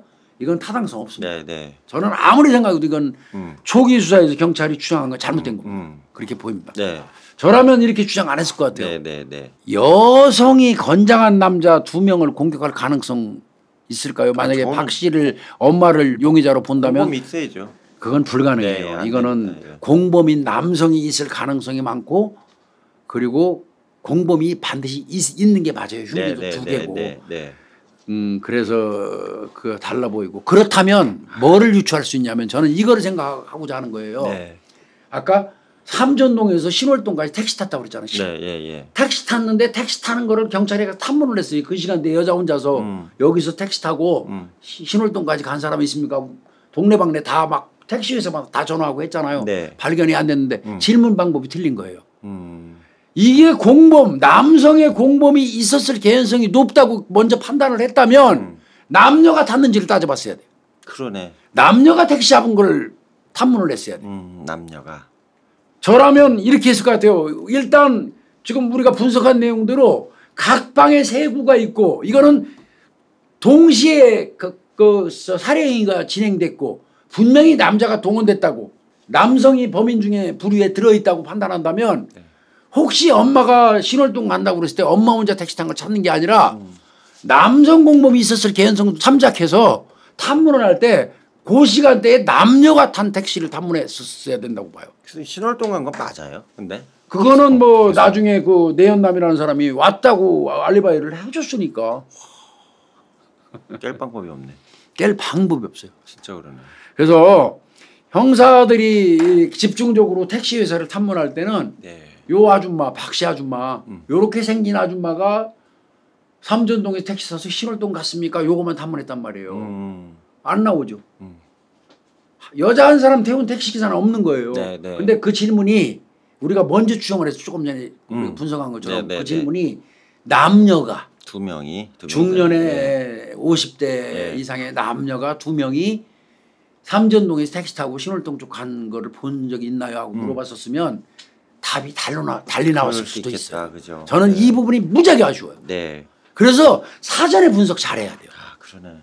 이건 타당성 없습니다. 네, 네. 저는 아무리 생각해도 이건 초기 수사에서 경찰이 주장한 건 잘못된 겁니다. 그렇게 보입니다. 네. 저라면 이렇게 주장 안 했을 것 같아요. 네, 네, 네. 여성이 건장한 남자 2명을 공격할 가능성 있을까요? 만약에 박 씨를 엄마를 용의자로 본다면 공범이 있어야죠. 그건 불가능해요. 네, 이거는 됩니다. 공범인 남성이 있을 가능성이 많고 그리고 공범이 반드시 있는 게 맞아요. 흉기도 네, 2개고. 네, 네. 그래서 그 달라 보이고 그렇다면 뭐를 유추할 수 있냐면 저는 이거를 생각하고자 하는 거예요. 네. 아까 삼전동에서 신월동까지 택시 탔다고 그랬잖아요. 네, 예, 예. 택시 탔는데 택시 타는 거를 경찰이 탐문을 했어요. 그 시간대 여자 혼자서 여기서 택시 타고 신월동까지 간 사람이 있습니까? 동네방네 다 막 택시회사마다 다 전화하고 했잖아요. 네. 발견이 안 됐는데 질문 방법이 틀린 거예요. 이게 공범 남성의 공범이 있었을 개연성이 높다고 먼저 판단을 했다면 남녀가 탔는지를 따져봤어야 돼요. 그러네. 남녀가 택시 잡은 걸 탐문을 했어야 돼요. 남녀가. 저라면 이렇게 했을 것 같아요. 일단 지금 우리가 분석한 내용대로 각 방에 세구가 있고 이거는 동시에 그 살해행위가 진행됐고 분명히 남자가 동원됐다고 남성이 범인 중에 부류에 들어있다고 판단한다면 혹시 엄마가 신월동 간다고 그랬을 때 엄마 혼자 택시 탄 걸 찾는 게 아니라 남성 공범이 있었을 개연성도 참작해서 탐문을 할 때 그 시간대에 남녀가 탄 택시를 탐문했었어야 된다고 봐요. 신월동 간 건 맞아요. 근데 그거는 뭐 나중에 그 내연남이라는 사람이 왔다고 알리바이를 해줬으니까 깰 방법이 없네. 깰 방법이 없어요. 진짜 그러네. 그래서 형사들이 집중적으로 택시 회사를 탐문할 때는 네. 요 아줌마 박씨 아줌마 요렇게 생긴 아줌마가 삼전동에 택시 타서 신월동 갔습니까? 요거만 탐문했단 말이에요. 안 나오죠. 여자 한 사람 태운 택시기사는 없는 거예요. 네, 네. 근데 그 질문이 우리가 먼저 추정을 해서 조금 전에 분석한 것처럼 네, 네, 그 질문이 남녀가 2명이 중년의 네. 50대 네. 이상의 남녀가 2명이 삼전동에서 택시 타고 신월동 쪽 간 거를 본 적이 있나요? 하고 물어봤었으면 답이 달리 나왔을 수도 있겠다, 있어요. 그죠? 저는 네. 이 부분이 무지하게 아쉬워요. 네. 그래서 사전에 분석 잘해야 돼요. 아, 그러네.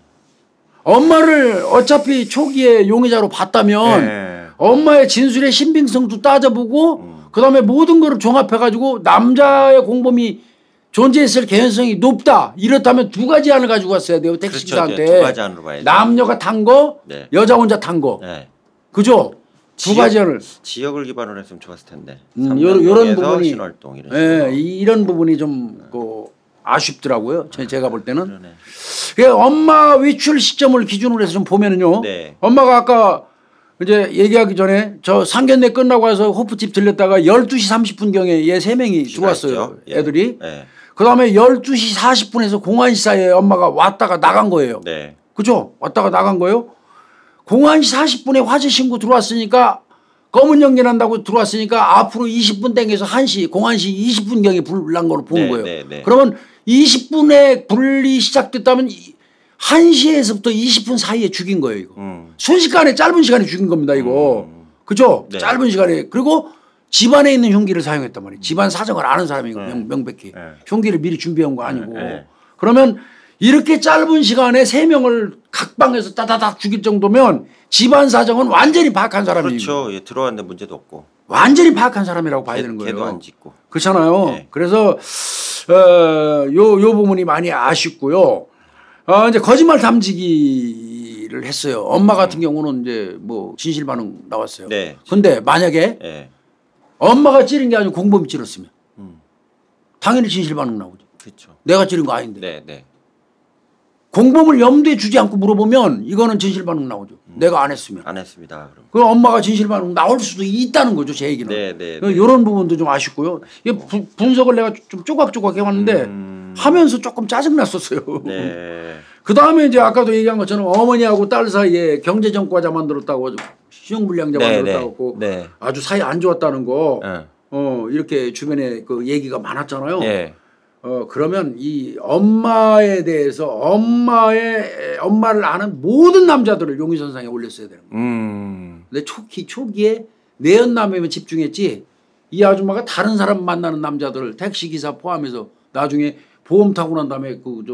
엄마를 어차피 초기에 용의자로 봤다면 네. 엄마의 진술의 신빙성도 따져보고 그다음에 모든 거를 종합해가지고 남자의 공범이 존재했을 개연성이 높다. 이렇다면 2가지 안을 가지고 왔어야 돼요. 택시기사한테. 그렇죠. 2가지 안으로 봐야죠. 남녀가 탄 거, 네. 여자 혼자 탄 거. 네. 그죠? 2가지 안을. 지역을 기반으로 했으면 좋았을 텐데. 이런 부분이 신월동 이런 식으로. 이런 부분이 좀 아쉽더라고요. 제가 볼 때는. 그러네. 엄마 위출 시점을 기준으로 해서 좀 보면은요. 네. 엄마가 아까 이제 얘기하기 전에 저 상견례 끝나고 와서 호프집 들렸다가 12시 30분경에 얘 3명이 들어왔어요. 예. 애들이. 네. 그다음에 12시 40분에서 공안시 사이에 엄마가 왔다가 나간 거예요. 네. 그죠? 왔다가 나간 거예요. 공안시 40분에 화재 신고 들어왔으니까 검은 연기 난다고 들어왔으니까 앞으로 20분 땡겨서 1시 공안시 20분경에 불 난 걸 본 네, 거예요. 네, 네. 그러면 20분에 불이 시작됐다면 1시에서부터 20분 사이에 죽인 거예요. 이거. 순식간에 짧은 시간에 죽인 겁니다. 이거. 그죠? 네. 짧은 시간에. 그리고 집안에 있는 흉기를 사용했단 말이에요. 집안 사정을 아는 사람이고 명백히. 네. 흉기를 미리 준비한 거 아니고. 네. 그러면 이렇게 짧은 시간에 3명을 각 방에서 따다닥 죽일 정도면 집안 사정은 완전히 파악한 사람이에요. 그렇죠. 예, 들어왔는데 문제도 없고. 완전히 파악한 사람이라고 봐야 되는 거예요. 개도 안 짖고. 그렇잖아요. 네. 그래서 요 부분이 많이 아쉽고요. 이제 거짓말 탐지기를 했어요. 엄마 같은 경우는 이제 뭐 진실 반응 나왔어요. 네. 근데 만약에 네. 엄마가 찌른 게 아니고 공범이 찌렀으면 당연히 진실 반응 나오죠. 그렇죠. 내가 찌른 거 아닌데. 네, 네. 공범을 염두에 주지 않고 물어보면 이거는 진실 반응 나오죠. 내가 안 했으면. 안 했습니다. 그럼. 그 엄마가 진실 반응 나올 수도 있다는 거죠. 제 얘기는. 네, 네. 이런 부분도 좀 아쉽고요. 이게 분석을 내가 좀 쪼각쪼각 해왔는데 하면서 조금 짜증났었어요. 네. 그 다음에 이제 아까도 얘기한 것처럼 어머니하고 딸 사이에 경제정과자 만들었다고 신용불량자 네, 만들었다고 네. 아주 사이 안 좋았다는 거 네. 이렇게 주변에 그 얘기가 많았잖아요. 네. 그러면 이 엄마에 대해서 엄마를 아는 모든 남자들을 용의선상에 올렸어야 되는 거예요. 근데 초기에 내연남에만 집중했지 이 아줌마가 다른 사람 만나는 남자들 택시기사 포함해서 나중에 보험 타고 난 다음에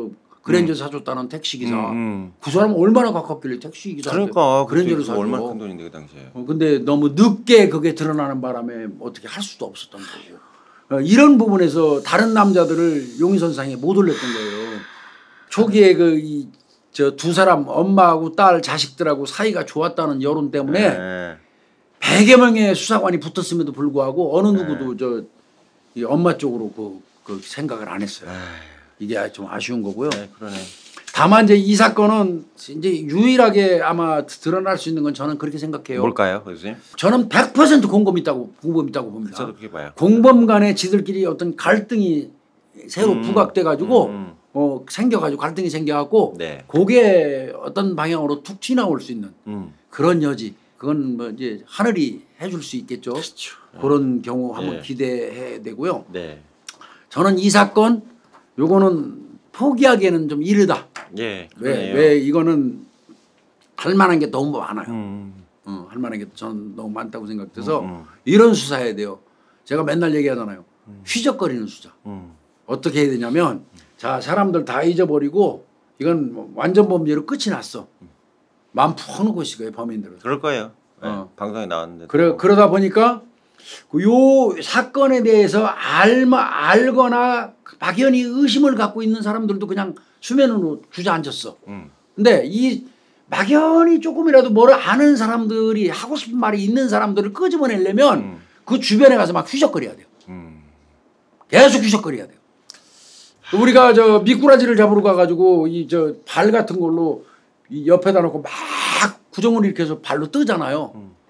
그랜저 사줬다는 택시기사. 그 사람 얼마나 가깝길래 택시기사한테 그러니까 그랜저를 사줘. 얼마나 큰 돈인데 그 당시에. 근데 너무 늦게 그게 드러나는 바람에 어떻게 할 수도 없었던 거고. 이런 부분에서 다른 남자들을 용의선상에 못 올렸던 거예요. 초기에 저 두 사람 엄마하고 딸 자식들하고 사이가 좋았다는 여론 때문에 100여 명의 수사관이 붙었음에도 불구하고 어느 누구도 이 엄마 쪽으로 그 생각을 안 했어요. 이게 좀 아쉬운 거고요. 네, 그러네. 다만 이제 이 사건은 이제 유일하게 아마 드러날 수 있는 건 저는 그렇게 생각해요. 뭘까요, 교수님? 저는 100% 공범 있다고 봅니다. 저도 그렇게 봐요. 공범 간에 지들끼리 어떤 갈등이 새로 부각돼 가지고 생겨가지고 갈등이 생겨갖고 네. 그게 어떤 방향으로 툭 튀어나올 수 있는 그런 여지. 그건 뭐 이제 하늘이 해줄 수 있겠죠. 그렇죠. 그런 경우 한번 기대해야 되고요. 네. 저는 이 사건 요거는 포기하기에는 좀 이르다. 예. 왜 이거는 할 만한 게 너무 많아요. 할 만한 게 저는 너무 많다고 생각돼서 이런 수사해야 돼요. 제가 맨날 얘기하잖아요. 휘적거리는 수사. 어떻게 해야 되냐면 자 사람들 다 잊어버리고 이건 뭐 완전 범죄로 끝이 났어. 마음 푹 놓고 있을 거예요 범인들은. 그럴 거예요. 네. 방송에 나왔는데. 그러다 보니까 요 사건에 대해서 알거나 막연히 의심을 갖고 있는 사람들도 그냥 수면으로 주저앉았어. 근데 이 막연히 조금이라도 뭘 아는 사람들이 하고 싶은 말이 있는 사람들을 끄집어내려면 그 주변에 가서 막 휘적거려야 돼요. 계속 휘적거려야 돼요. 우리가 저 미꾸라지를 잡으러 가가지고 이 저 발 같은 걸로 이 옆에다 놓고 막 구정을 이렇게 해서 발로 뜨잖아요.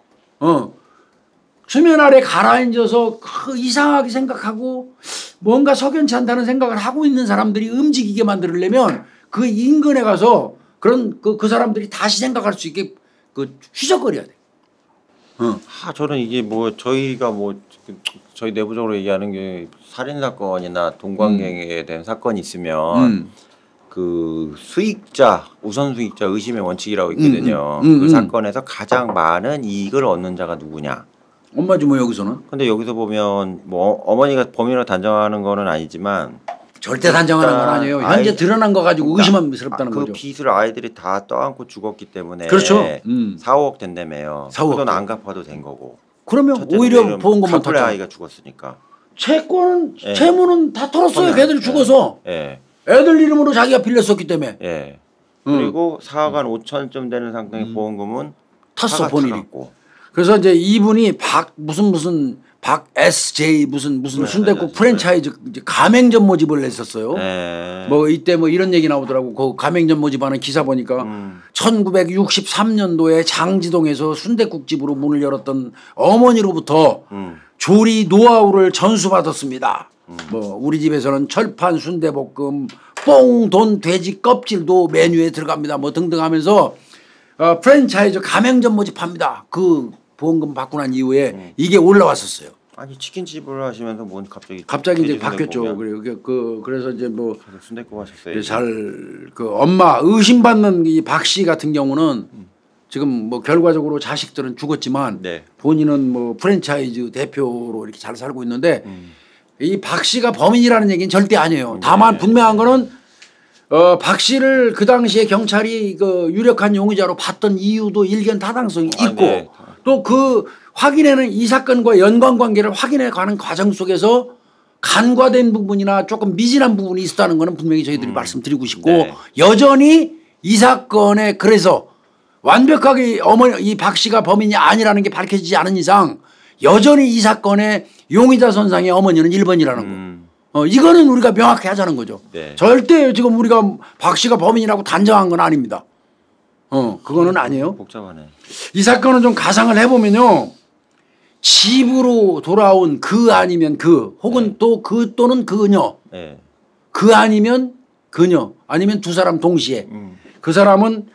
수면 아래 가라앉아서 이상하게 생각하고 뭔가 석연치 않다는 생각을 하고 있는 사람들이 움직이게 만들려면 그 인근에 가서 그런 그 사람들이 다시 생각할 수 있게 휘적거려야 돼. 저는 이게 뭐 저희가 뭐 저희 내부적으로 얘기하는 게 살인 사건이나 동관계에 대한 사건이 있으면 그 수익자 우선 수익자 의심의 원칙이라고 있거든요. 그 사건에서 가장 많은 이익을 얻는 자가 누구냐. 엄마지 뭐 여기서는. 근데 여기서 보면 뭐 어머니가 범인으로 단정하는 거는 아니지만 절대 단정하는 건 아니에요. 현재 드러난 거 가지고 의심스럽다는 거죠. 그 빚을 아이들이 다 떠안고 죽었기 때문에 그렇죠. 4억 된다며요. 4억. 그 돈 안 갚아도 된 거고. 그러면 오히려 보험금만 갚을 아이가 죽었으니까. 채권은 채무는 다 털었어요. 걔들이 죽어서. 애들 이름으로 자기가 빌렸었기 때문에. 그리고 4억 한 5천쯤 되는 상당의 보험금은 탔어 본인이. 그래서 이제 이분이 박 SJ 무슨 순댓국 프랜차이즈 가맹점 모집을 했었어요. 뭐 이때 뭐 이런 얘기 나오더라고. 그 가맹점 모집하는 기사 보니까 1963년도에 장지동에서 순댓국집으로 문을 열었던 어머니로부터 조리 노하우를 전수받았습니다. 뭐 우리 집에서는 철판 순대볶음, 뽕돈 돼지 껍질도 메뉴에 들어갑니다. 뭐 등등 하면서 프랜차이즈 가맹점 모집합니다. 그 보험금 받고 난 이후에 이게 올라왔었어요. 아니 치킨집을 하시면서 뭔 갑자기 이제 바뀌었죠. 그래서 이제 뭐 순댓국 하셨어요. 그 엄마 의심받는 이 박 씨 같은 경우는 지금 뭐 결과적으로 자식들은 죽었지만 본인은 뭐 프랜차이즈 대표로 이렇게 잘 살고 있는데 이 박 씨가 범인이라는 얘기는 절대 아니에요. 다만 분명한 거는 박 씨를 그 당시에 경찰이 그 유력한 용의자로 봤던 이유도 일견타당성이 있고 또 그 확인해는 이 사건과 연관관계를 확인해 가는 과정 속에서 간과된 부분이나 조금 미진한 부분이 있었다는 것은 분명히 저희들이 말씀드리고 싶고 여전히 이 사건에 그래서 완벽하게 이 박 씨가 범인이 아니라는 게 밝혀지지 않은 이상 여전히 이 사건의 용의자 선상의 어머니는 1번이라는 거. 이거는 우리가 명확히 하자는 거죠. 절대 지금 우리가 박 씨가 범인이라고 단정한 건 아닙니다. 그거는 아니에요. 복잡하네. 이 사건은 좀 가상을 해보면요. 집으로 돌아온 그 아니면 그 혹은 또 그 또는 그녀 그 아니면 그녀 아니면 두 사람 동시에 그 사람은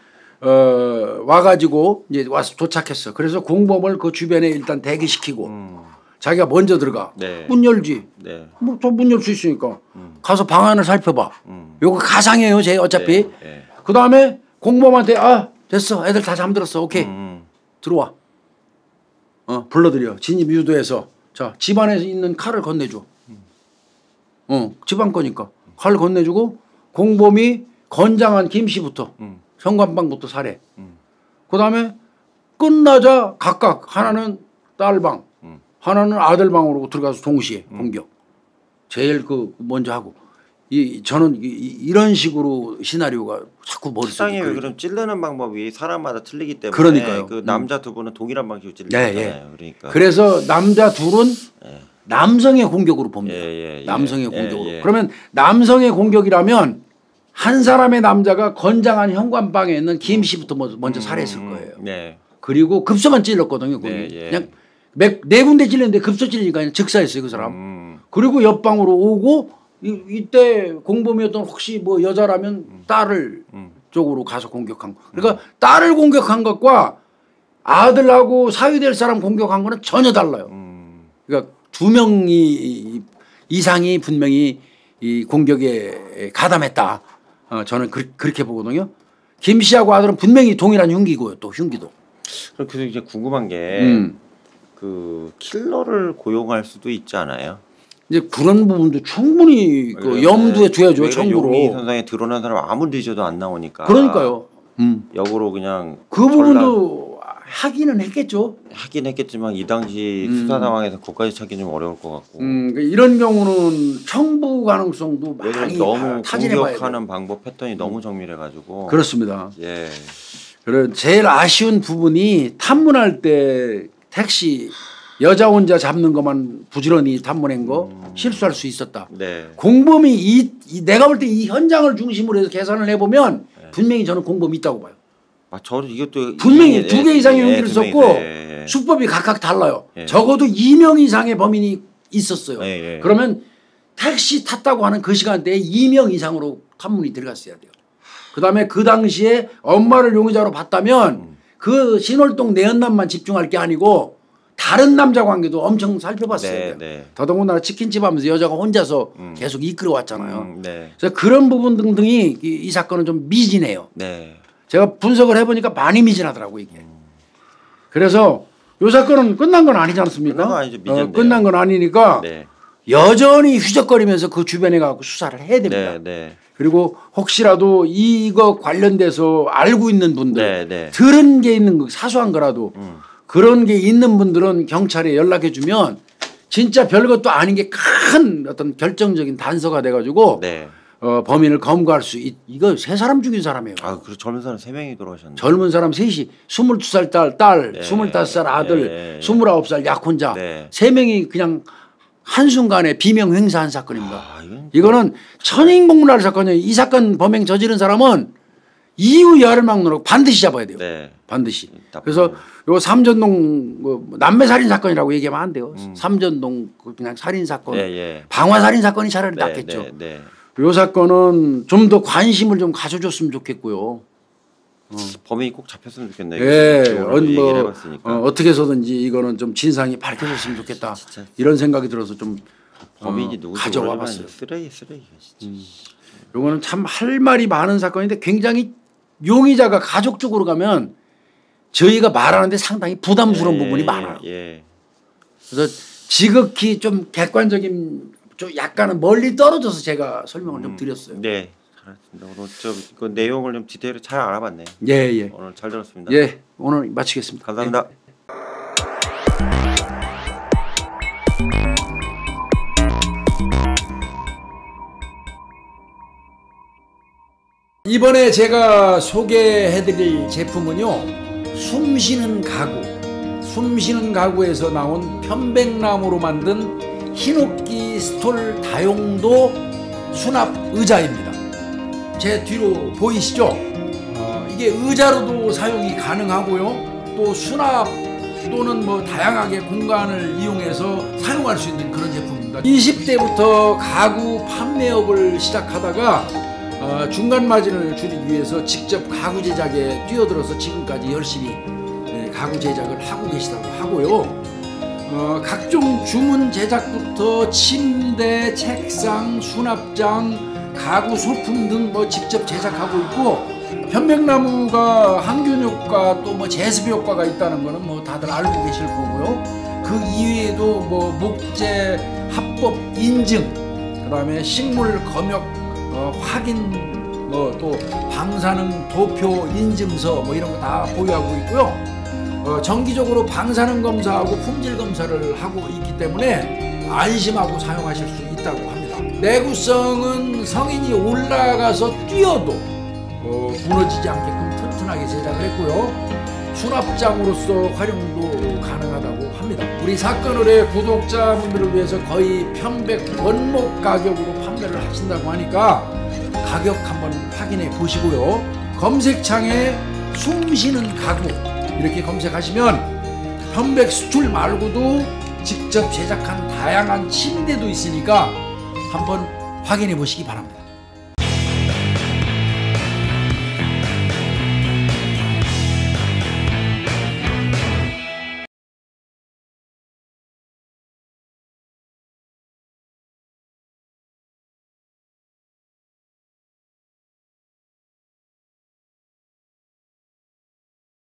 와가지고 이제 와서 도착했어. 그래서 공범을 그 주변에 일단 대기시키고 자기가 먼저 들어가. 문 열지. 뭐 또 문 열 수 있으니까 가서 방 안을 살펴봐. 요거 가상이에요. 제 어차피. 그 다음에 공범한테 됐어. 애들 다 잠들었어. 오케이. 들어와. 불러들여. 진입 유도해서. 자, 집안에 있는 칼을 건네줘. 집안 거니까. 칼을 건네주고 공범이 건장한 김씨부터 현관방부터 살해. 그다음에 끝나자 각각 하나는 딸방, 하나는 아들방으로 들어가서 동시에 공격. 제일 그 먼저 하고. 저는 이런 식으로 시나리오가 자꾸 머릿속에. 세상에 왜 그럼 찌르는 방법이 사람마다 틀리기 때문에 그러니까요. 그 남자 두 분은 동일한 방식으로 찔리잖아요. 예. 그러니까. 그래서 남자 둘은 남성의 공격으로 봅니다. 예. 남성의 공격으로. 그러면 남성의 공격이라면 한 사람의 남자가 건장한 현관방에 있는 김 씨부터 먼저 살해했을 거예요. 네. 그리고 급소만 찔렀거든요. 거기. 그냥 네 군데 찔렸는데 급소 찔리니까 그냥 즉사했어요. 그 사람. 그리고 옆방으로 오고 이때 공범이었던 혹시 뭐 여자라면 딸을 쪽으로 가서 공격한 거. 그러니까 딸을 공격한 것과 아들하고 사위될 사람 공격한 거는 전혀 달라요. 그러니까 두 명이 이상이 분명히 이 공격에 가담했다. 저는 그렇게 보거든요. 김 씨하고 아들은 분명히 동일한 흉기고요. 또 흉기도. 그래서 이제 궁금한 게 그 킬러를 고용할 수도 있지 않아요? 이제 그런 부분도 충분히 그 염두에 둬야죠. 청구로. 용의 선상에 드러난 사람 아무리 뒤져도 안 나오니까. 그러니까요. 역으로 그냥 그 부분도 하기는 했겠죠. 하긴 했겠지만 이 당시 수사 상황에서 그것까지 찾기 좀 어려울 것 같고. 이런 경우는 청부 가능성도 많이 너무 타진해봐야 공격하는 방법 패턴이 너무 정밀해가지고. 그렇습니다. 예. 그래 제일 아쉬운 부분이 탐문할 때 택시 여자 혼자 잡는 것만 부지런히 탐문한 거 실수할 수 있었다. 네. 공범이 내가 볼 때 이 현장을 중심으로 해서 계산을 해보면 분명히 저는 공범이 있다고 봐요. 저는 이것도 분명히 2개 이상의 용기를 썼고 수법이 각각 달라요. 적어도 2명 이상의 범인이 있었어요. 그러면 택시 탔다고 하는 그 시간대에 2명 이상으로 탐문이 들어갔어야 돼요. 그다음에 그 당시에 엄마를 용의자로 봤다면 그 신월동 내연남만 집중할 게 아니고 다른 남자 관계도 엄청 살펴봤어요. 더더군다나 치킨집 하면서 여자가 혼자서 계속 이끌어왔잖아요. 그래서 그런 부분 등등이 이 사건은 좀 미진해요. 제가 분석을 해보니까 많이 미진하더라고요. 이게. 그래서 이 사건은 끝난 건 아니지 않습니까? 끝난 건 아니니까 여전히 휘적거리면서 그 주변에 가고 수사를 해야 됩니다. 그리고 혹시라도 이거 관련돼서 알고 있는 분들 들은 게 있는 거 사소한 거라도 그런 게 있는 분들은 경찰에 연락해 주면 진짜 별것도 아닌 게 큰 어떤 결정적인 단서가 돼가지고 범인을 검거할 수 이거 3사람 죽인 사람이에요. 그리고 젊은 사람 3명이 돌아가셨네. 젊은 사람 셋이 22살 딸 25살 아들 29살 약혼자 3명이 그냥 한순간에 비명 횡사한 사건입니다. 이거는 천인공날 사건이에요. 이 사건 범행 저지른 사람은 이후 열을 막느라고 반드시 잡아야 돼요. 반드시. 그래서 요 삼전동 남매 살인 사건이라고 얘기하면 안 돼요. 삼전동 그냥 살인 사건, 방화 살인 사건이 차라리 낫겠죠. 요 사건은 좀 더 관심을 좀 가져줬으면 좋겠고요. 범인이 꼭 잡혔으면 좋겠네요. 어떻게 해서든지 이거는 좀 진상이 밝혀졌으면 좋겠다. 이런 생각이 들어서 좀 범인이 누구지 가져와 봤어요. 쓰레기가 진짜. 요거는 참 할 말이 많은 사건인데 굉장히 용의자가 가족 쪽으로 가면 저희가 말하는데 상당히 부담스러운 부분이 많아요. 그래서 지극히 좀 객관적인 좀 약간은 멀리 떨어져서 제가 설명을 좀 드렸어요. 네, 잘했습니다. 오늘 그 내용을 좀 디테일을 잘 알아봤네요. 오늘 잘 들었습니다. 오늘 마치겠습니다. 감사합니다. 이번에 제가 소개해드릴 제품은요, 숨쉬는 가구. 숨쉬는 가구에서 나온 편백나무로 만든 흰옥기 스톨 다용도 수납 의자입니다. 제 뒤로 보이시죠? 이게 의자로도 사용이 가능하고요, 또 수납 또는 뭐 다양하게 공간을 이용해서 사용할 수 있는 그런 제품입니다. 20대부터 가구 판매업을 시작하다가 중간 마진을 줄이기 위해서 직접 가구 제작에 뛰어들어서 지금까지 열심히 가구 제작을 하고 계시다고 하고요. 각종 주문 제작부터 침대, 책상, 수납장, 가구 소품 등 뭐 직접 제작하고 있고, 편백나무가 항균 효과 또 뭐 제습 효과가 있다는 거는 뭐 다들 알고 계실 거고요. 그 이외에도 뭐 목재 합법 인증, 그다음에 식물 검역 확인 또 방사능 도표 인증서 뭐 이런 거 다 보유하고 있고요. 정기적으로 방사능 검사하고 품질 검사를 하고 있기 때문에 안심하고 사용하실 수 있다고 합니다. 내구성은 성인이 올라가서 뛰어도 무너지지 않게끔 튼튼하게 제작을 했고요. 수납장으로서 활용도 가능하다고 합니다. 우리 사건 의뢰 구독자분들을 위해서 거의 편백 원목 가격으로 판매를 하신다고 하니까 가격 한번 확인해 보시고요. 검색창에 숨쉬는 가구 이렇게 검색하시면 편백 수출 말고도 직접 제작한 다양한 침대도 있으니까 한번 확인해 보시기 바랍니다.